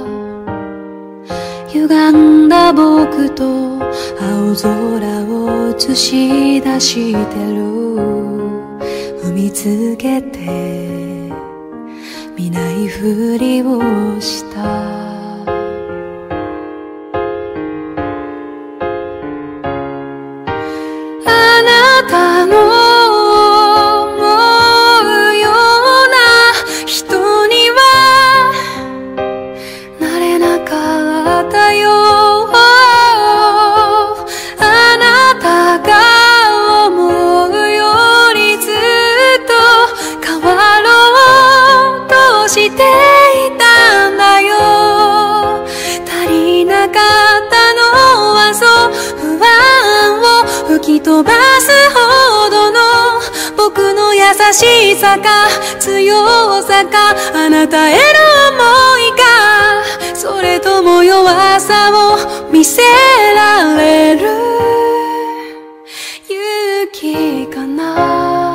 歪んだ僕と青空を映し出してる。踏みつけて見ないふりをした。あなたの思うような人にはなれなかったよ。あなたが思うよりずっと変わろうとしていたんだよ。足りなかったのはそう不安を吹き飛ばすほどの僕の優しさか強さか、あなたへの想いか、それとも弱さを見せられる勇気かな。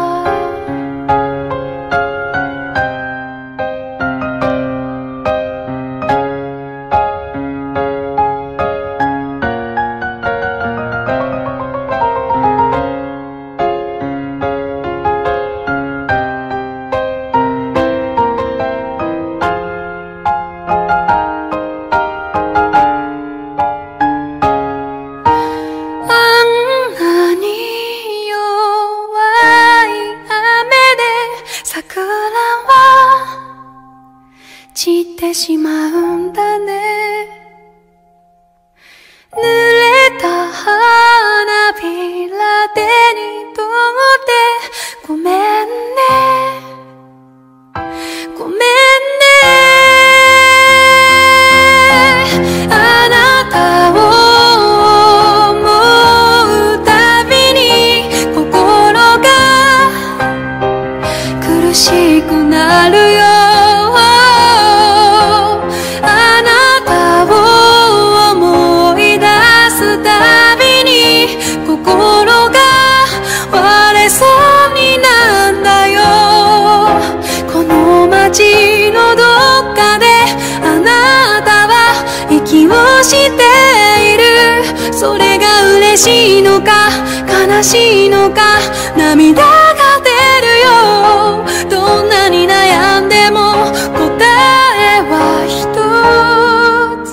散ってしまうんだね。濡れた花びら手に取ってごめんねごめんね。あなたを思うたびに心が苦しくなるよ。街のどっかであなたは息をしている。それが嬉しいのか悲しいのか涙が出るよ。どんなに悩んでも答えは一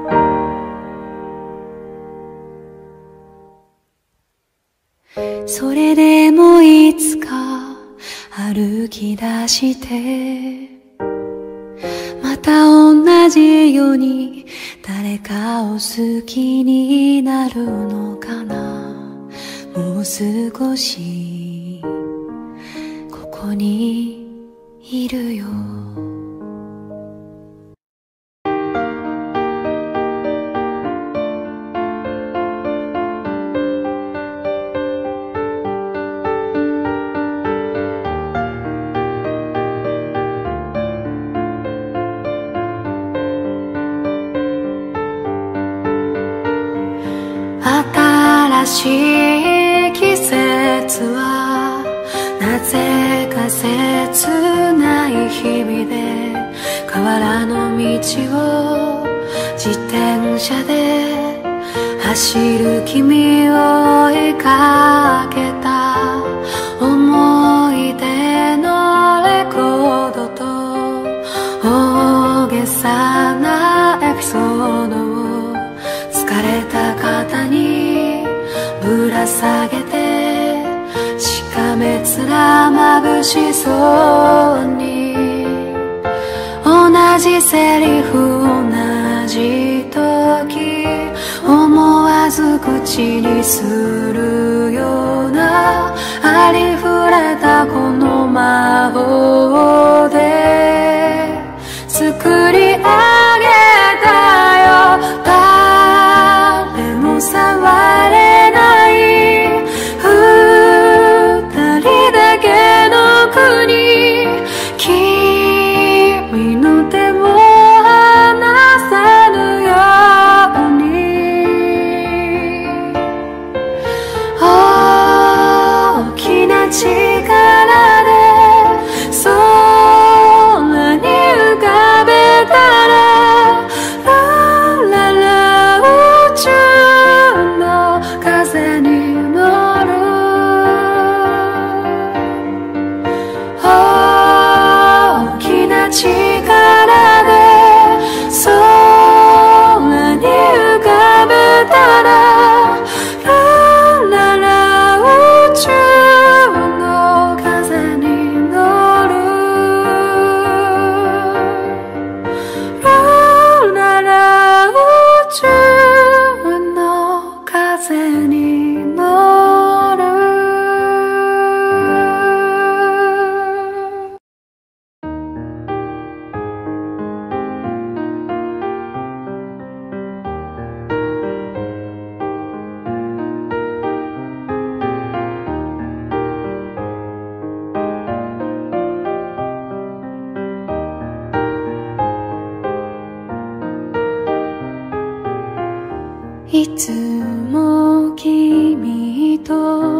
つ。それでもいつか歩き出してまた同じように誰かを好きになるのかな。もう少しここにいるよ。 新しい季節はなぜか切ない日々で河原の道を自転車で走る君を追いかけた思い出のレコードと大げさなエピソードを疲れた肩にぶら下げてしかめ面眩しそうに同じセリフ同じ時思わず口にするようなありふれたこの魔法で作り上げたよ誰も触れない二人だけの国君の手を離さぬように大きな力で空に浮かべたらラララ宇宙の風に乗る大きな力で空に浮かべたらラララ宇宙の風に乗るラララ宇宙の風に乗るいつも君と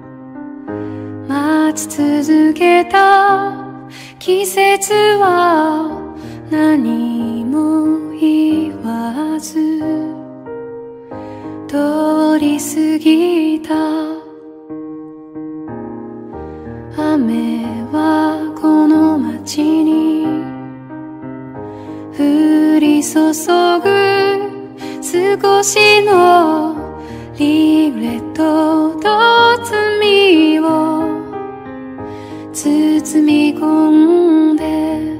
待ち続けた季節は何も言わず通り過ぎた雨はこの街に降り注ぐ少しのリグレットと罪を包み込んで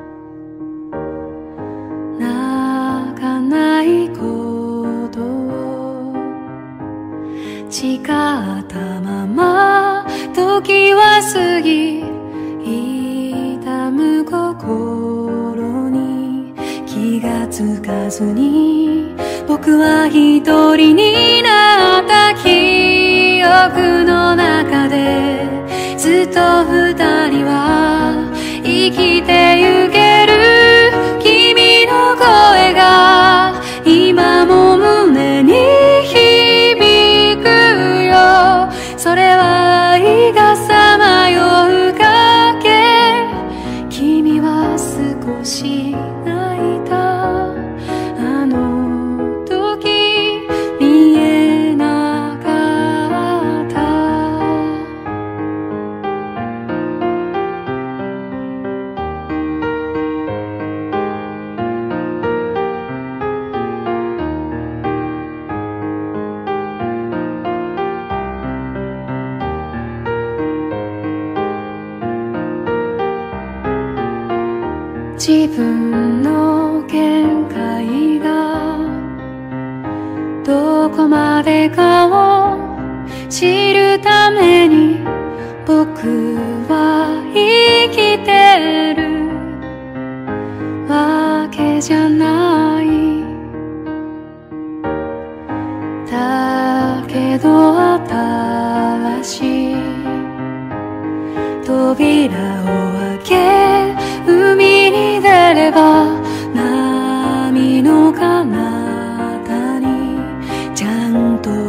泣かないことを誓ったまま時は過ぎ痛む心に気がつかずに僕は一人になった記憶の中でずっと二人は生きてゆける君の声が今も胸に響くよそれは愛がさまようかけ君は少し泣いたあの自分の限界がどこまでかを知るために僕は生きてるわけじゃないだけど新しい扉を開け海に出れば波の彼方にちゃんと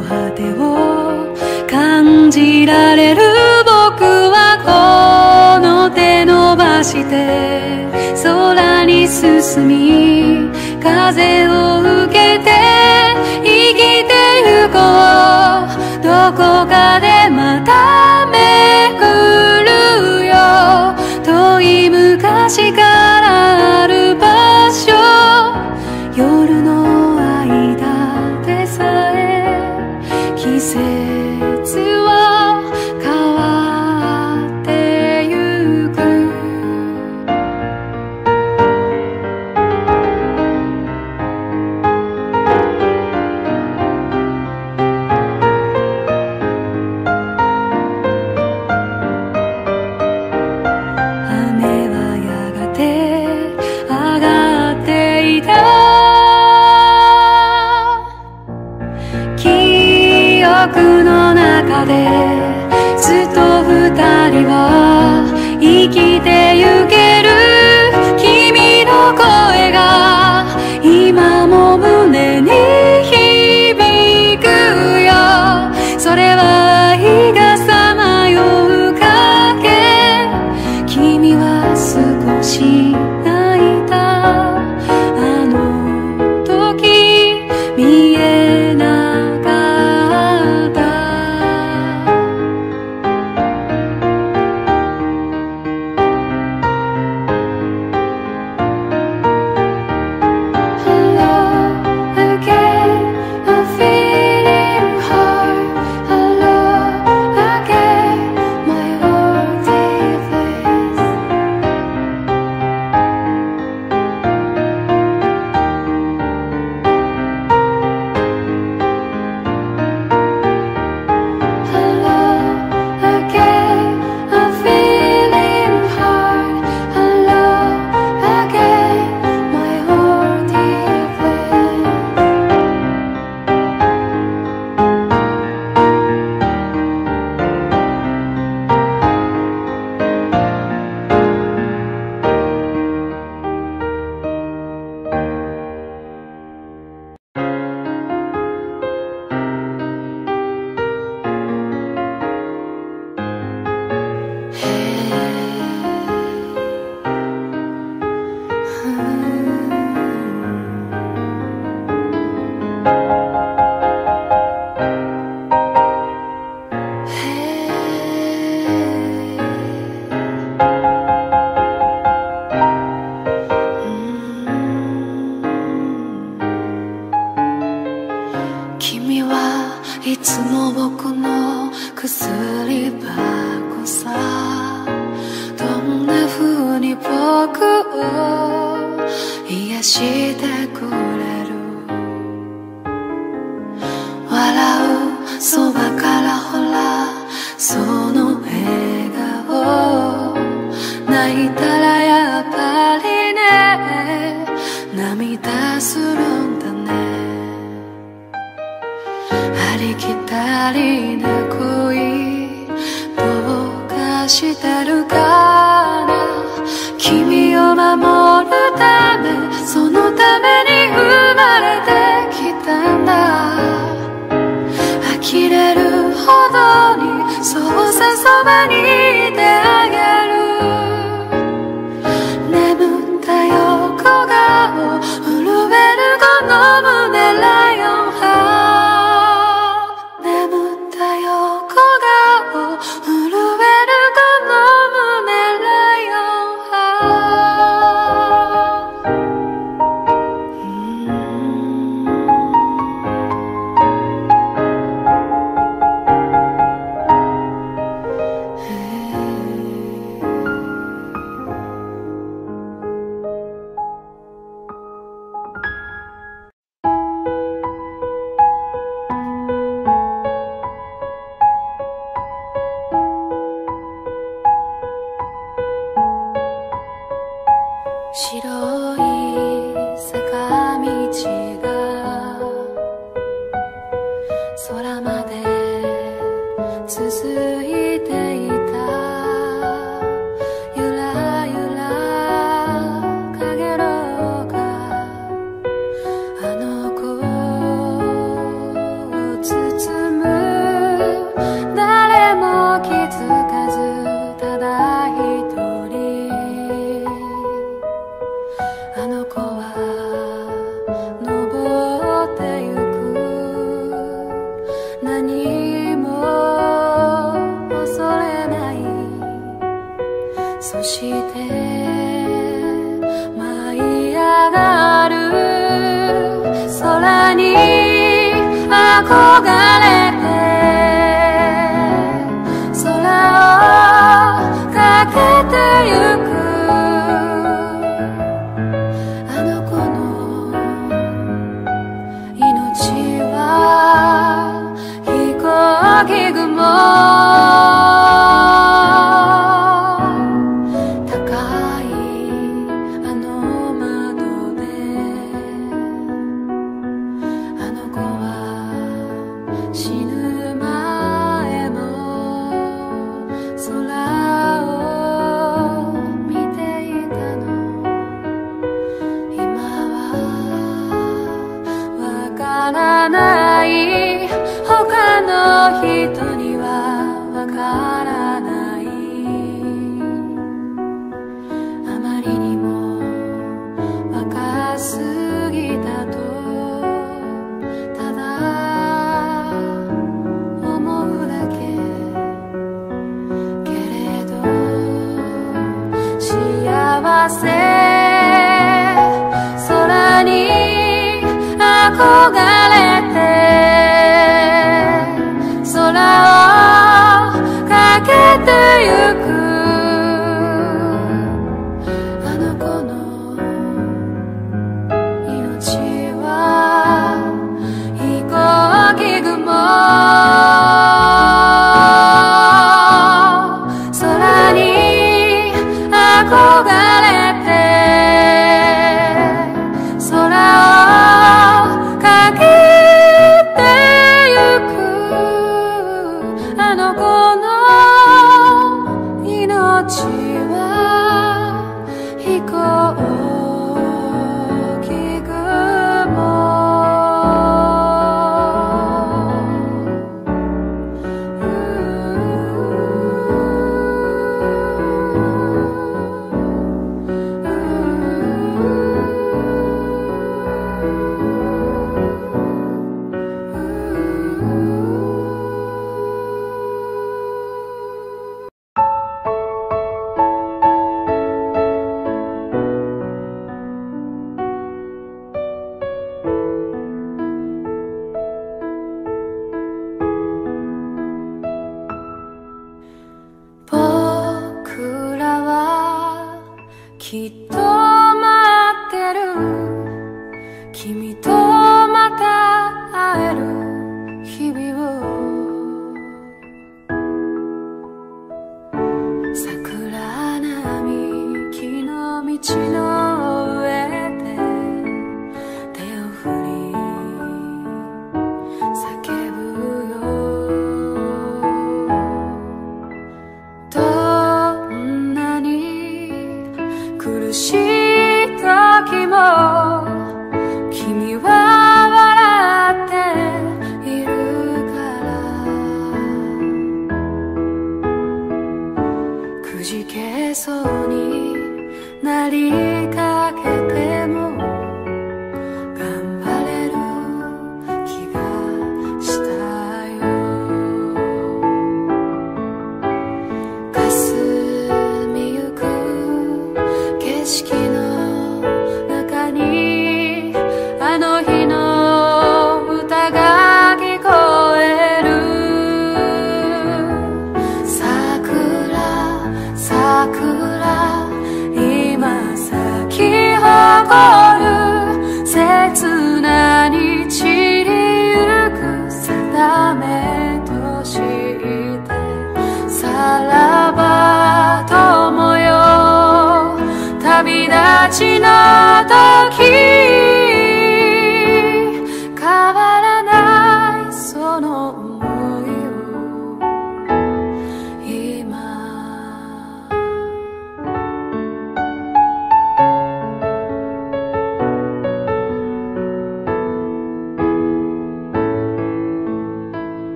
じられる僕はこの手伸ばして空に進み風を受けて生きてゆこうどこかでまた巡るよ遠い昔からある場所夜の間でさえ季節は変わってゆく雨はやがて上がっていた記憶の中でずっと二人は生きてゆける君の声が今も胸に響くよそれは愛がさまよう影君は少し泣いたあの時見えなかった Hello again, I'm feeling hard. Hello again, my heart deflates. Hello again, I'm feeling hard. Hello again, my heart deflates.君はいつも僕の薬箱さどんな風に僕を癒してくれる笑うそばからほらその笑顔泣いたらやっぱりね涙するんだねありきたりな恋どうかしてるかな君を守るためそのために生まれてきたんだ呆れるほどにそうさそばにいてあげる眠った横顔震えるこの胸ライオンハ眠った横顔震えるこの胸あの子は登ってゆく。何も恐れない。そして舞い上がる空に憧れて空をかけてゆく。あの子の命は飛行機雲。高いあの窓であの子は死ぬ前の空を見ていたの。今はわからない。他の人にはわからない。あまりにも若すぎたとただ思うだけ。けれど幸せ空に憧れて空をかけてゆく。あの子の命は飛行機雲。空に憧れて空をかけてゆく。あの子の命は飛行機雲。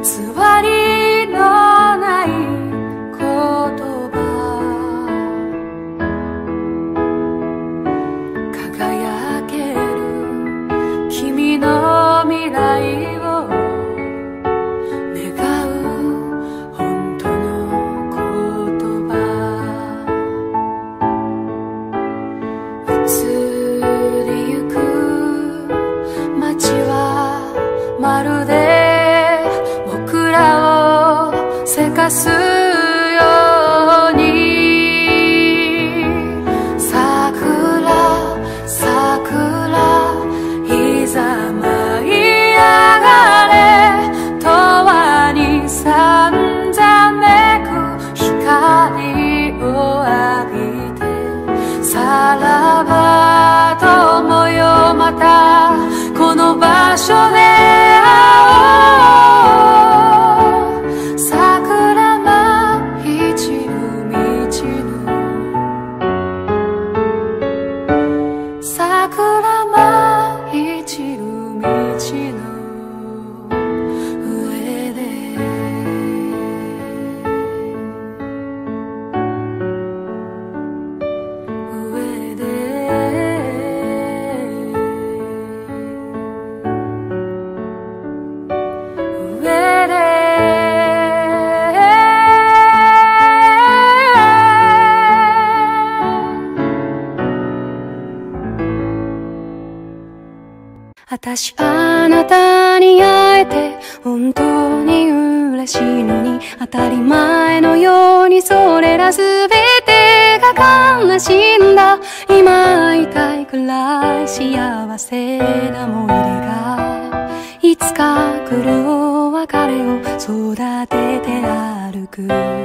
りのない言葉、輝ける君の未来を願う本当の言葉、移りゆく街はまるで僕らをせかすように、桜桜いざ舞い上がれ、永遠にさんざめく光を浴びて、さらば友よまたこの場所で会おう、桜舞い散る道の、桜舞い散る道の上で、上で私あなたに会えて本当に嬉しいのに、当たり前のようにそれらすべてが悲しいんだ。今会いたいくらい幸せな思い出が、いつか来るお別れを育てて歩く。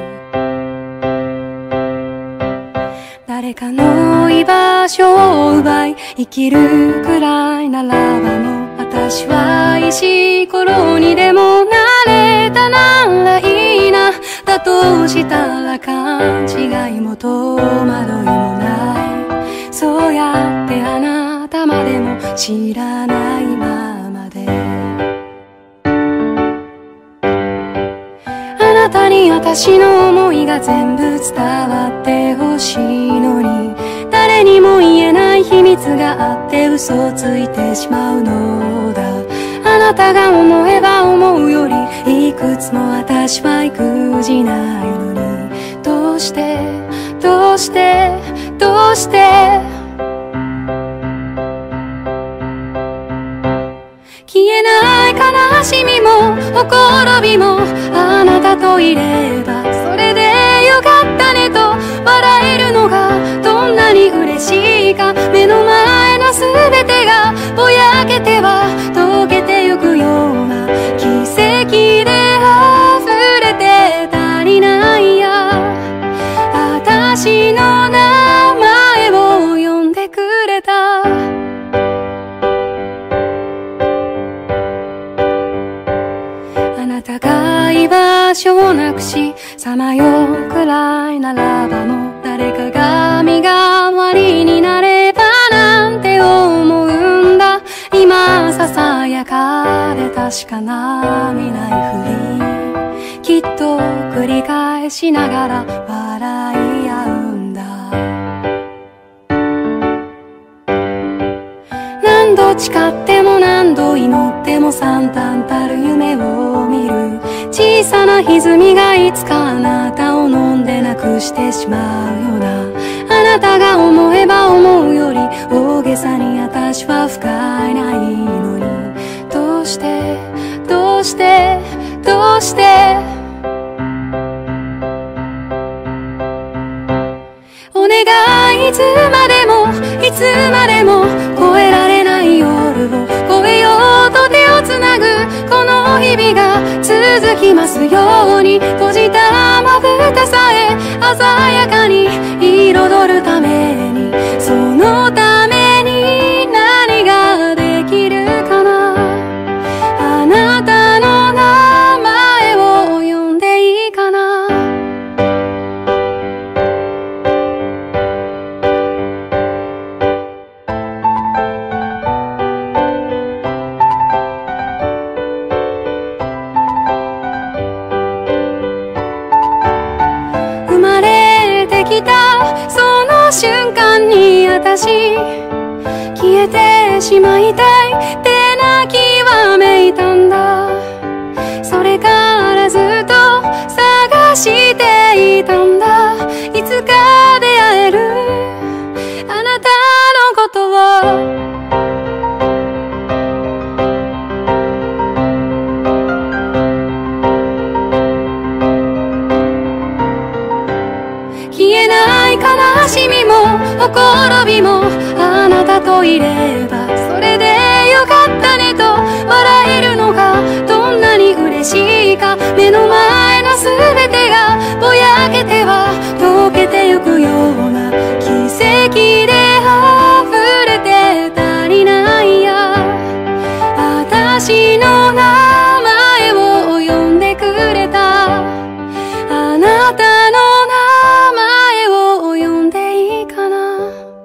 誰かの居場所を奪い生きるくらいならばもう、私は石ころにでもなれたならいいな。だとしたら勘違いも戸惑いもない、そうやってあなたまでも知らないままで、あなたに私の思いが全部伝わってほしいのに、誰にも言えない秘密があって嘘ついてしまうのだ。あなたが思えば思うよりいくつも私は育児ないのに、どうしてどうしてどうして、消えない悲しみもほころびもあなたといればそれでよかったねと笑えるのがどんなに嬉しいか。目の前の全てがぼやけては溶けてゆくような奇跡で溢れて足りないや、私の名前を呼んでくれた。あなたが居場所をなくしさまようくらいならばもう、誰かが身代わりになればなんて思うんだ。今ささやかで確かな見ないふり、きっと繰り返しながら笑い合うんだ。何度誓っても何度祈っても惨憺たる夢を見る、小さな歪みがいつかあなたを飲んでなくしてしまうような、あなたが思えば思うより大げさに私は不甲斐ないのに、どうしてどうしてどうして、お願いいつまでもいつまでも越えられない夜を越えようと手をつなぐこの日々が続きますように、閉じたまぶたさえ鮮やかに彩るために、そのために何ができるかな。あなたの名前を呼んでいいかな。 間に私消えてしまいたいって泣きわめいたんだ。それからずっと探していたんだ。いつか出会えるあなたのことを。消えない悲しみもほころびもあなたといればそれでよかったねと笑えるのがどんなに嬉しいか。目の前の全てがぼやけては溶けてゆくような奇跡で溢れて足りないや。私の名前を呼んでくれたあなたの名前を呼んでいいかな。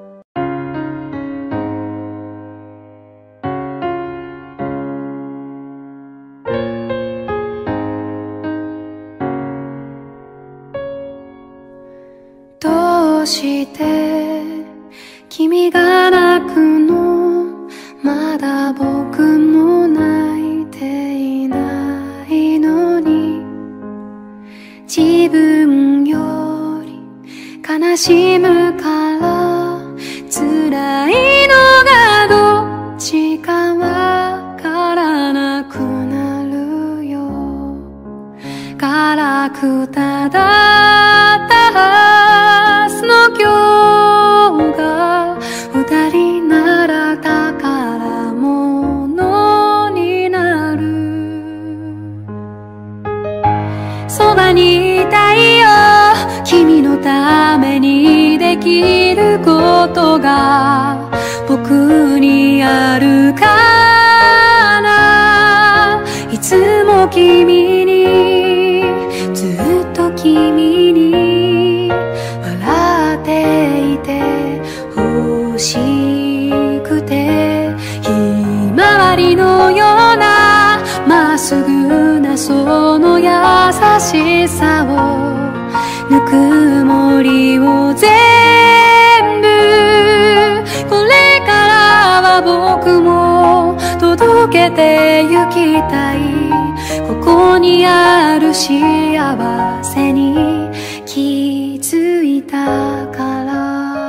どうして君が泣くの。まだ僕も泣いていないのに自分より悲しむから辛いのがどっちかわからなくなるよ。ガクタだったはずの今日が二人なら宝物になる。そばにいたいよ君のためにできることが僕にあるかな。いつも君にずっと君に笑っていて欲しくてひまわりのようなまっすぐなその優しさをぬくもりを全部これからは僕も届けてゆきたい。ここにある幸せに気づいたから。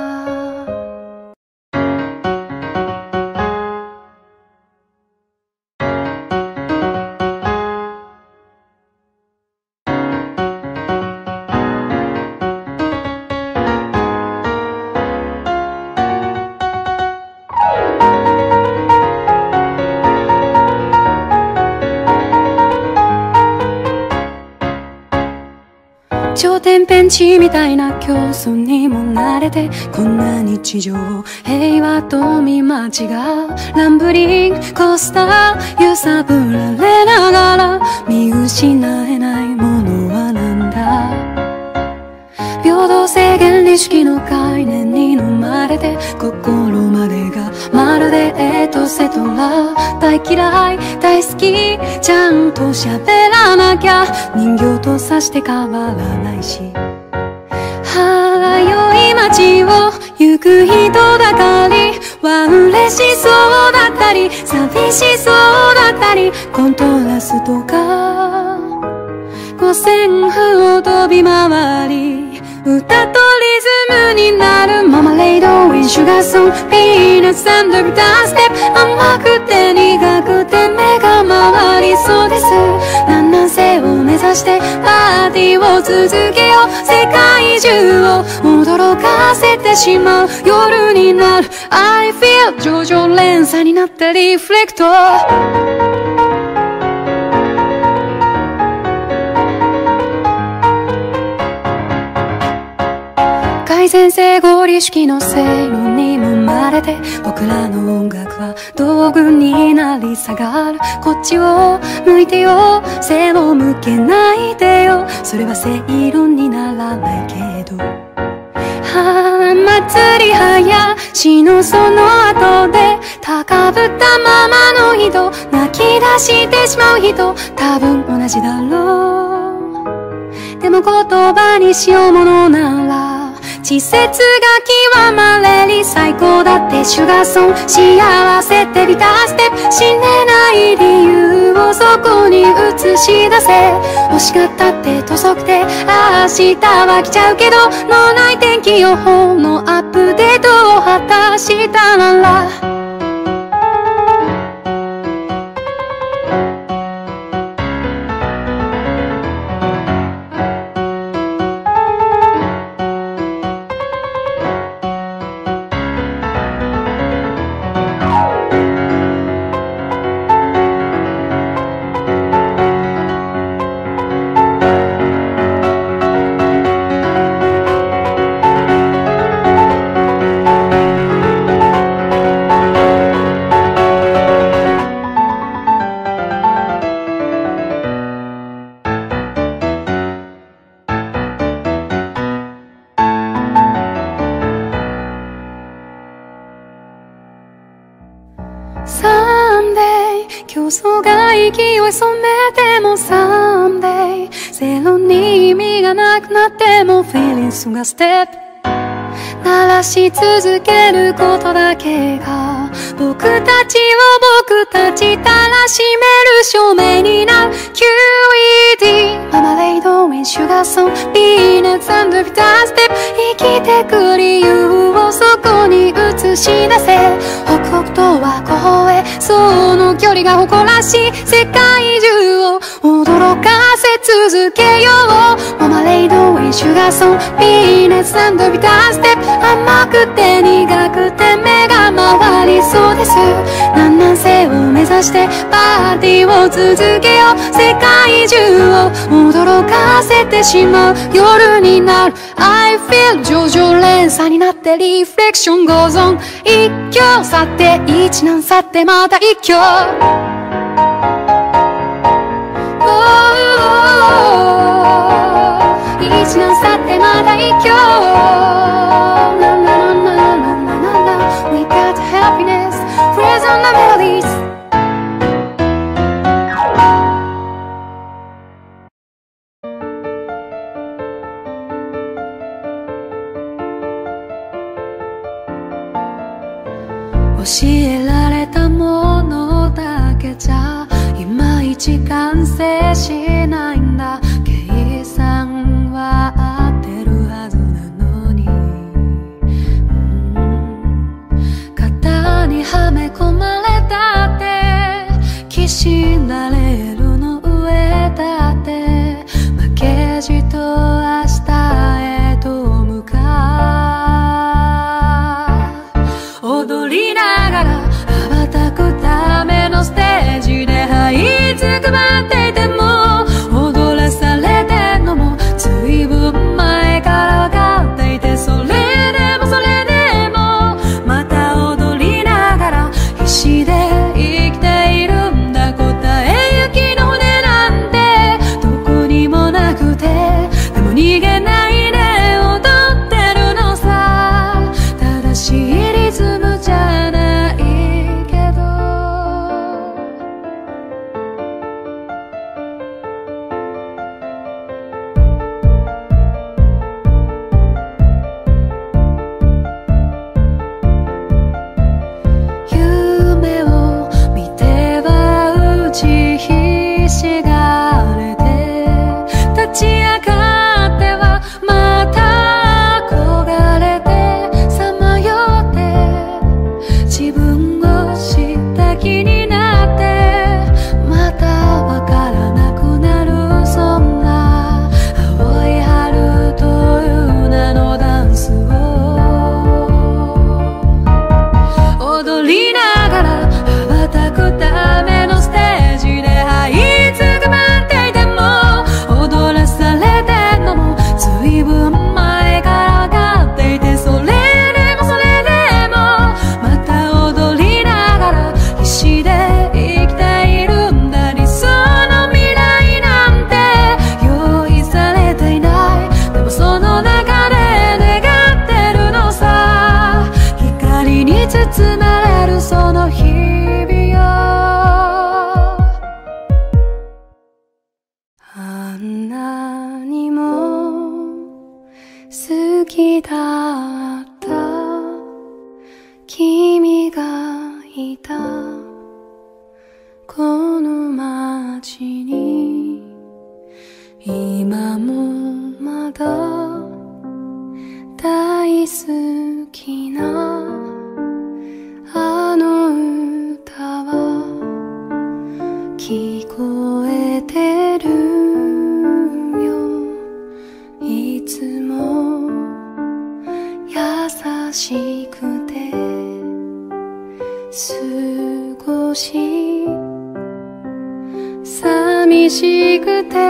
頂点ペンチみたいな競争にも慣れてこんな日常を平和と見間違う。ランブリングコースター揺さぶられながら見失えないものはなんだ。平等性原理式の概念に飲まれて心までがまるでエトセトラ。大嫌い大好きちゃんと喋らなきゃ人形とさして変わらないし。はよい街を行く人だかりは嬉しそうだったり寂しそうだったりコントラストが五線譜を飛び回り歌とリズムになるママレードインシュガーソンピーナッツサンドルダンステップ甘くて苦くて目が回りそうです。南南西を目指してパーティーを続けよう。世界中を驚かせてしまう夜になる I feel 上々連鎖になったリフレクト。改善性合理式の正論にも生まれて僕らの音楽は道具になり下がる。こっちを向いてよ背を向けないでよそれは正論にならないけど。はあ祭りはやしのその後で高ぶったままの人泣き出してしまう人多分同じだろう。でも言葉にしようものなら稚拙がはまれり最高だってシュガーソン幸せってビターステップ死ねない理由をそこに映し出せ欲しかったって塗装で明日は来ちゃうけど脳内天気予報のアップデートを果たしたなら競争が勢い染めても Someday ゼロに意味がなくなっても Feelings がステップ鳴らし続けることだけが僕たちを僕たちたらしめる証明になる キューイーディー ママレイドウィンシュガーソンピーナッツ&ビターステップ生きてく理由をそこに映し出せ北北東は後方へその距離が誇らしい世界中を驚かせ続けようママレイドウィンシュガーソンピーナッツ&ビターステップ甘くて苦くて目が回りそうです南南西を目指してパーティーを続けよう世界中を驚かせてしまう夜になる I feel 上々連鎖になってリフレクション goes on 一挙去って一難去ってまた一挙一難去ってまた一挙We got happiness, praise on the melodies教えられたものだけじゃいまいち完成しないんだ計算は合ってるはずなのに、うん、型にはめ込まれたって騎士になれるの上だって負けじと明日へと向かう踊りながら羽ばたくためのステージで這いつくばっていても踊らされてんのも随分前から分かっていてそれでもそれでもまた踊りながら必死で生きているんだ答え行きの船なんてどこにもなくてでも逃げないで踊ってるのさ正しいリズムじゃないけど夢を見ては打ちひしがれて立ち上がってはまた憧れてさまよって自分を知った気になってまたわからなくなるそんな青い春という名のダンスを踊りながら羽ばたくためのステージで這いつくばっていても踊らされてんのも随分前から分かっていてそれでもそれでもまた踊りながら必死で生きているんだ理想の未来なんて用意されていないでもその中で願ってるのさ光に包まれるその日々よあんなにも好きだった今もまだ大好きなあの歌は聞こえてるよ。いつも優しくて少し寂しくて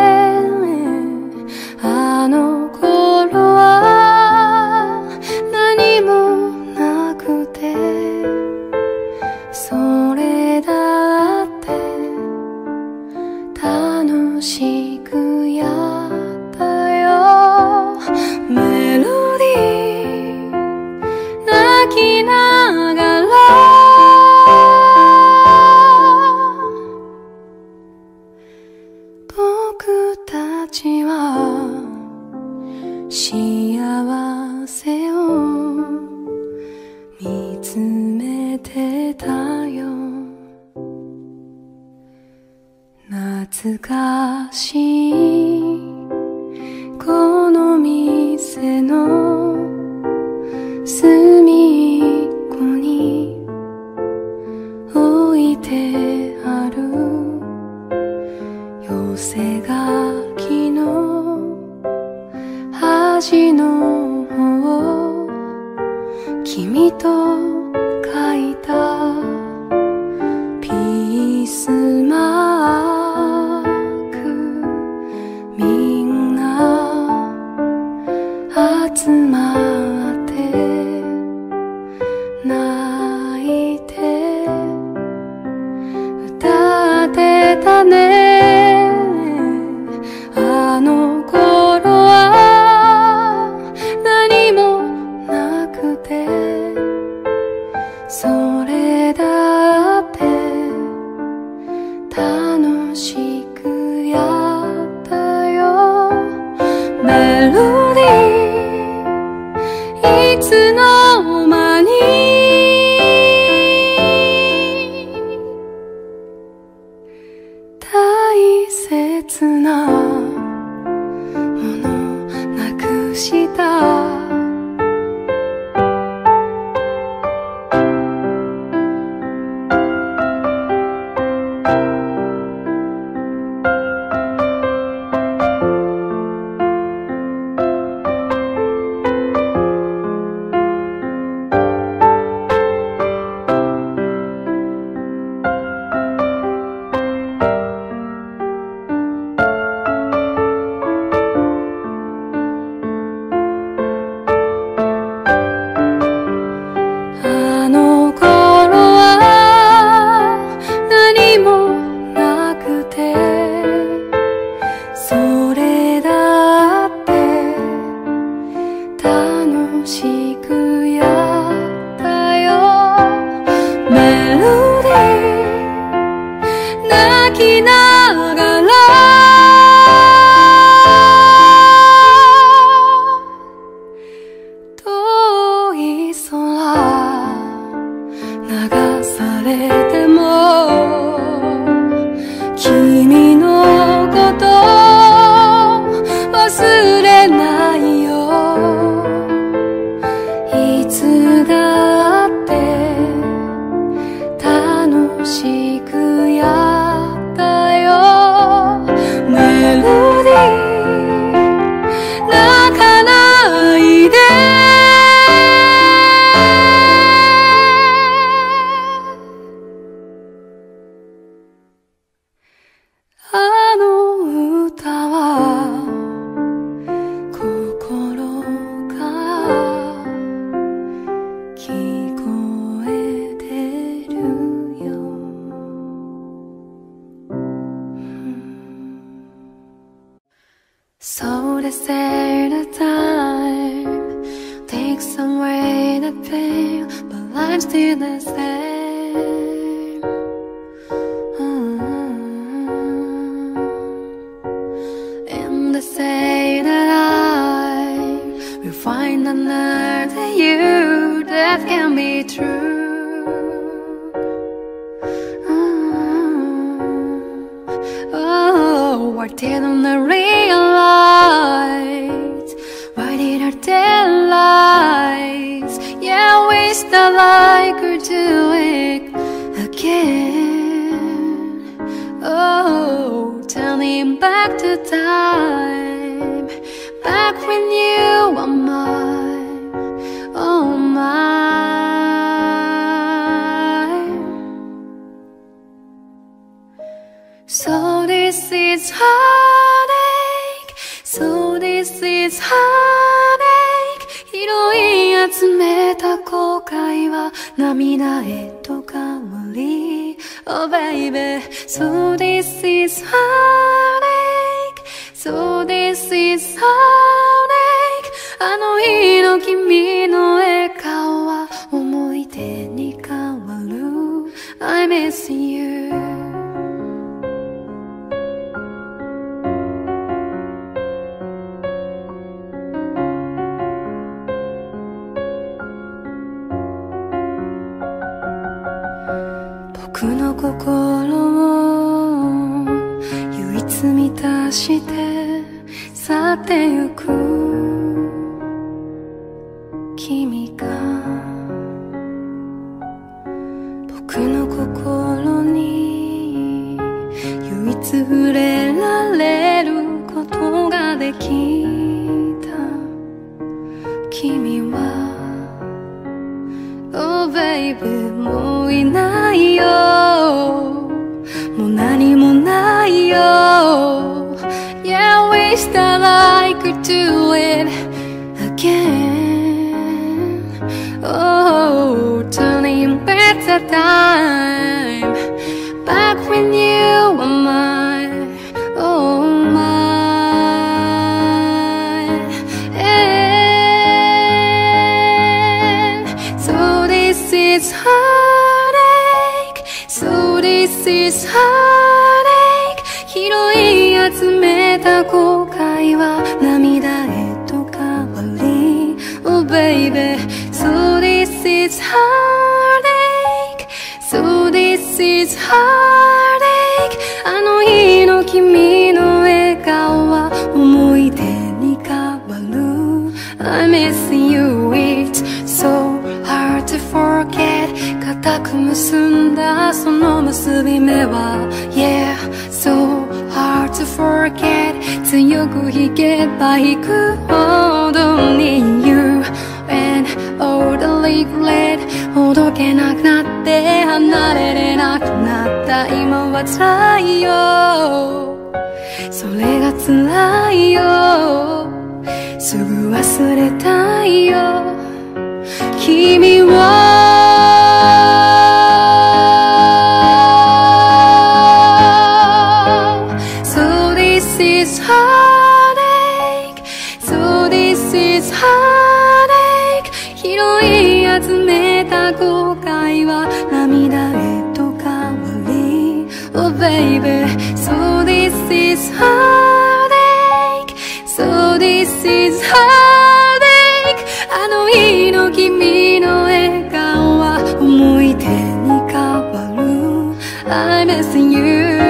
あの頃は何もなくてそれだって楽しくやったよ。メロディー泣きながら僕たちは幸せを見つめてたよ。懐かしいこの店の隅っこに置いてある寄せ書きの端の方、君と書いたピースマーク、みんな集まって泣いて歌ってたね。あの頃は何もなくてそれだって楽しくやったよ。メロディーいつの間に大切なものなくした。So they say the time takes some way to pay, but life's still the same. Mm-hmm. And they say that I will find another you that can be true. Mm-hmm. Oh, why didn't I realize? Why did I tell lies? Yeah, I wish that I could do it again. Oh, turning back to time, back when you were mine, oh mine. So this is heartache, so this is heartache. 拾い集めた後悔は涙へと変わり、Oh baby, so this is heartache, so this is heartache. あの日の君の笑顔は思い出に変わる。I miss you. 僕の心を唯一満たして去ってゆく君が僕の心に唯一触れられることができた君はOh baby もういないよもう何もないよ Yeah, I wish that I could do it again. Oh, turning back the time, back when you were mine, oh mine. And so this is heartache, so this is heartache. 拾い集めた後悔は涙へと変わり Oh baby, so this is heartache, so this is heartache. あの日の君の笑顔は思い出に変わる I miss you, it's so hard to forget. 固く結んだその結び目は Yeah, so hard to forget. 強く引けば引くほどに You and all the regret. ほどけなくなって離れれなくなった今は辛いよそれが辛いよすぐ忘れたいよ君は So this is heartache, so this is heartache. 拾い集めた後悔は涙へと変わり Oh baby, so this is heartache, so this is heartache. あの日の君の笑顔は思い出に変わる I miss you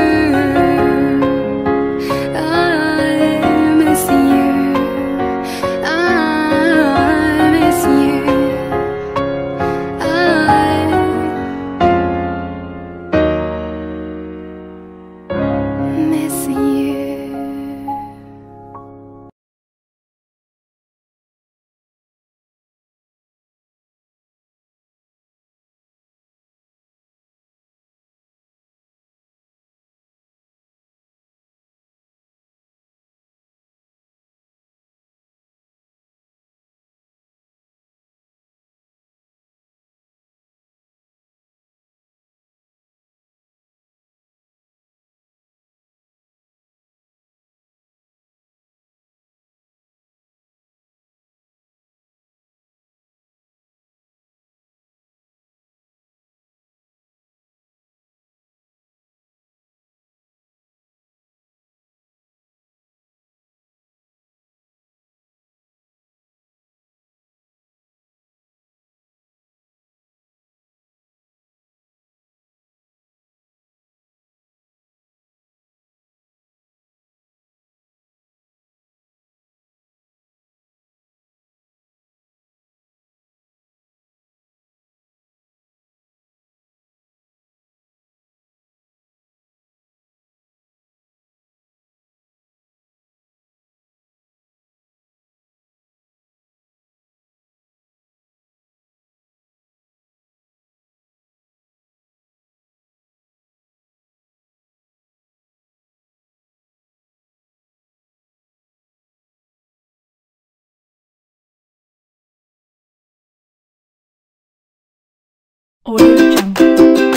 Audio Jungle.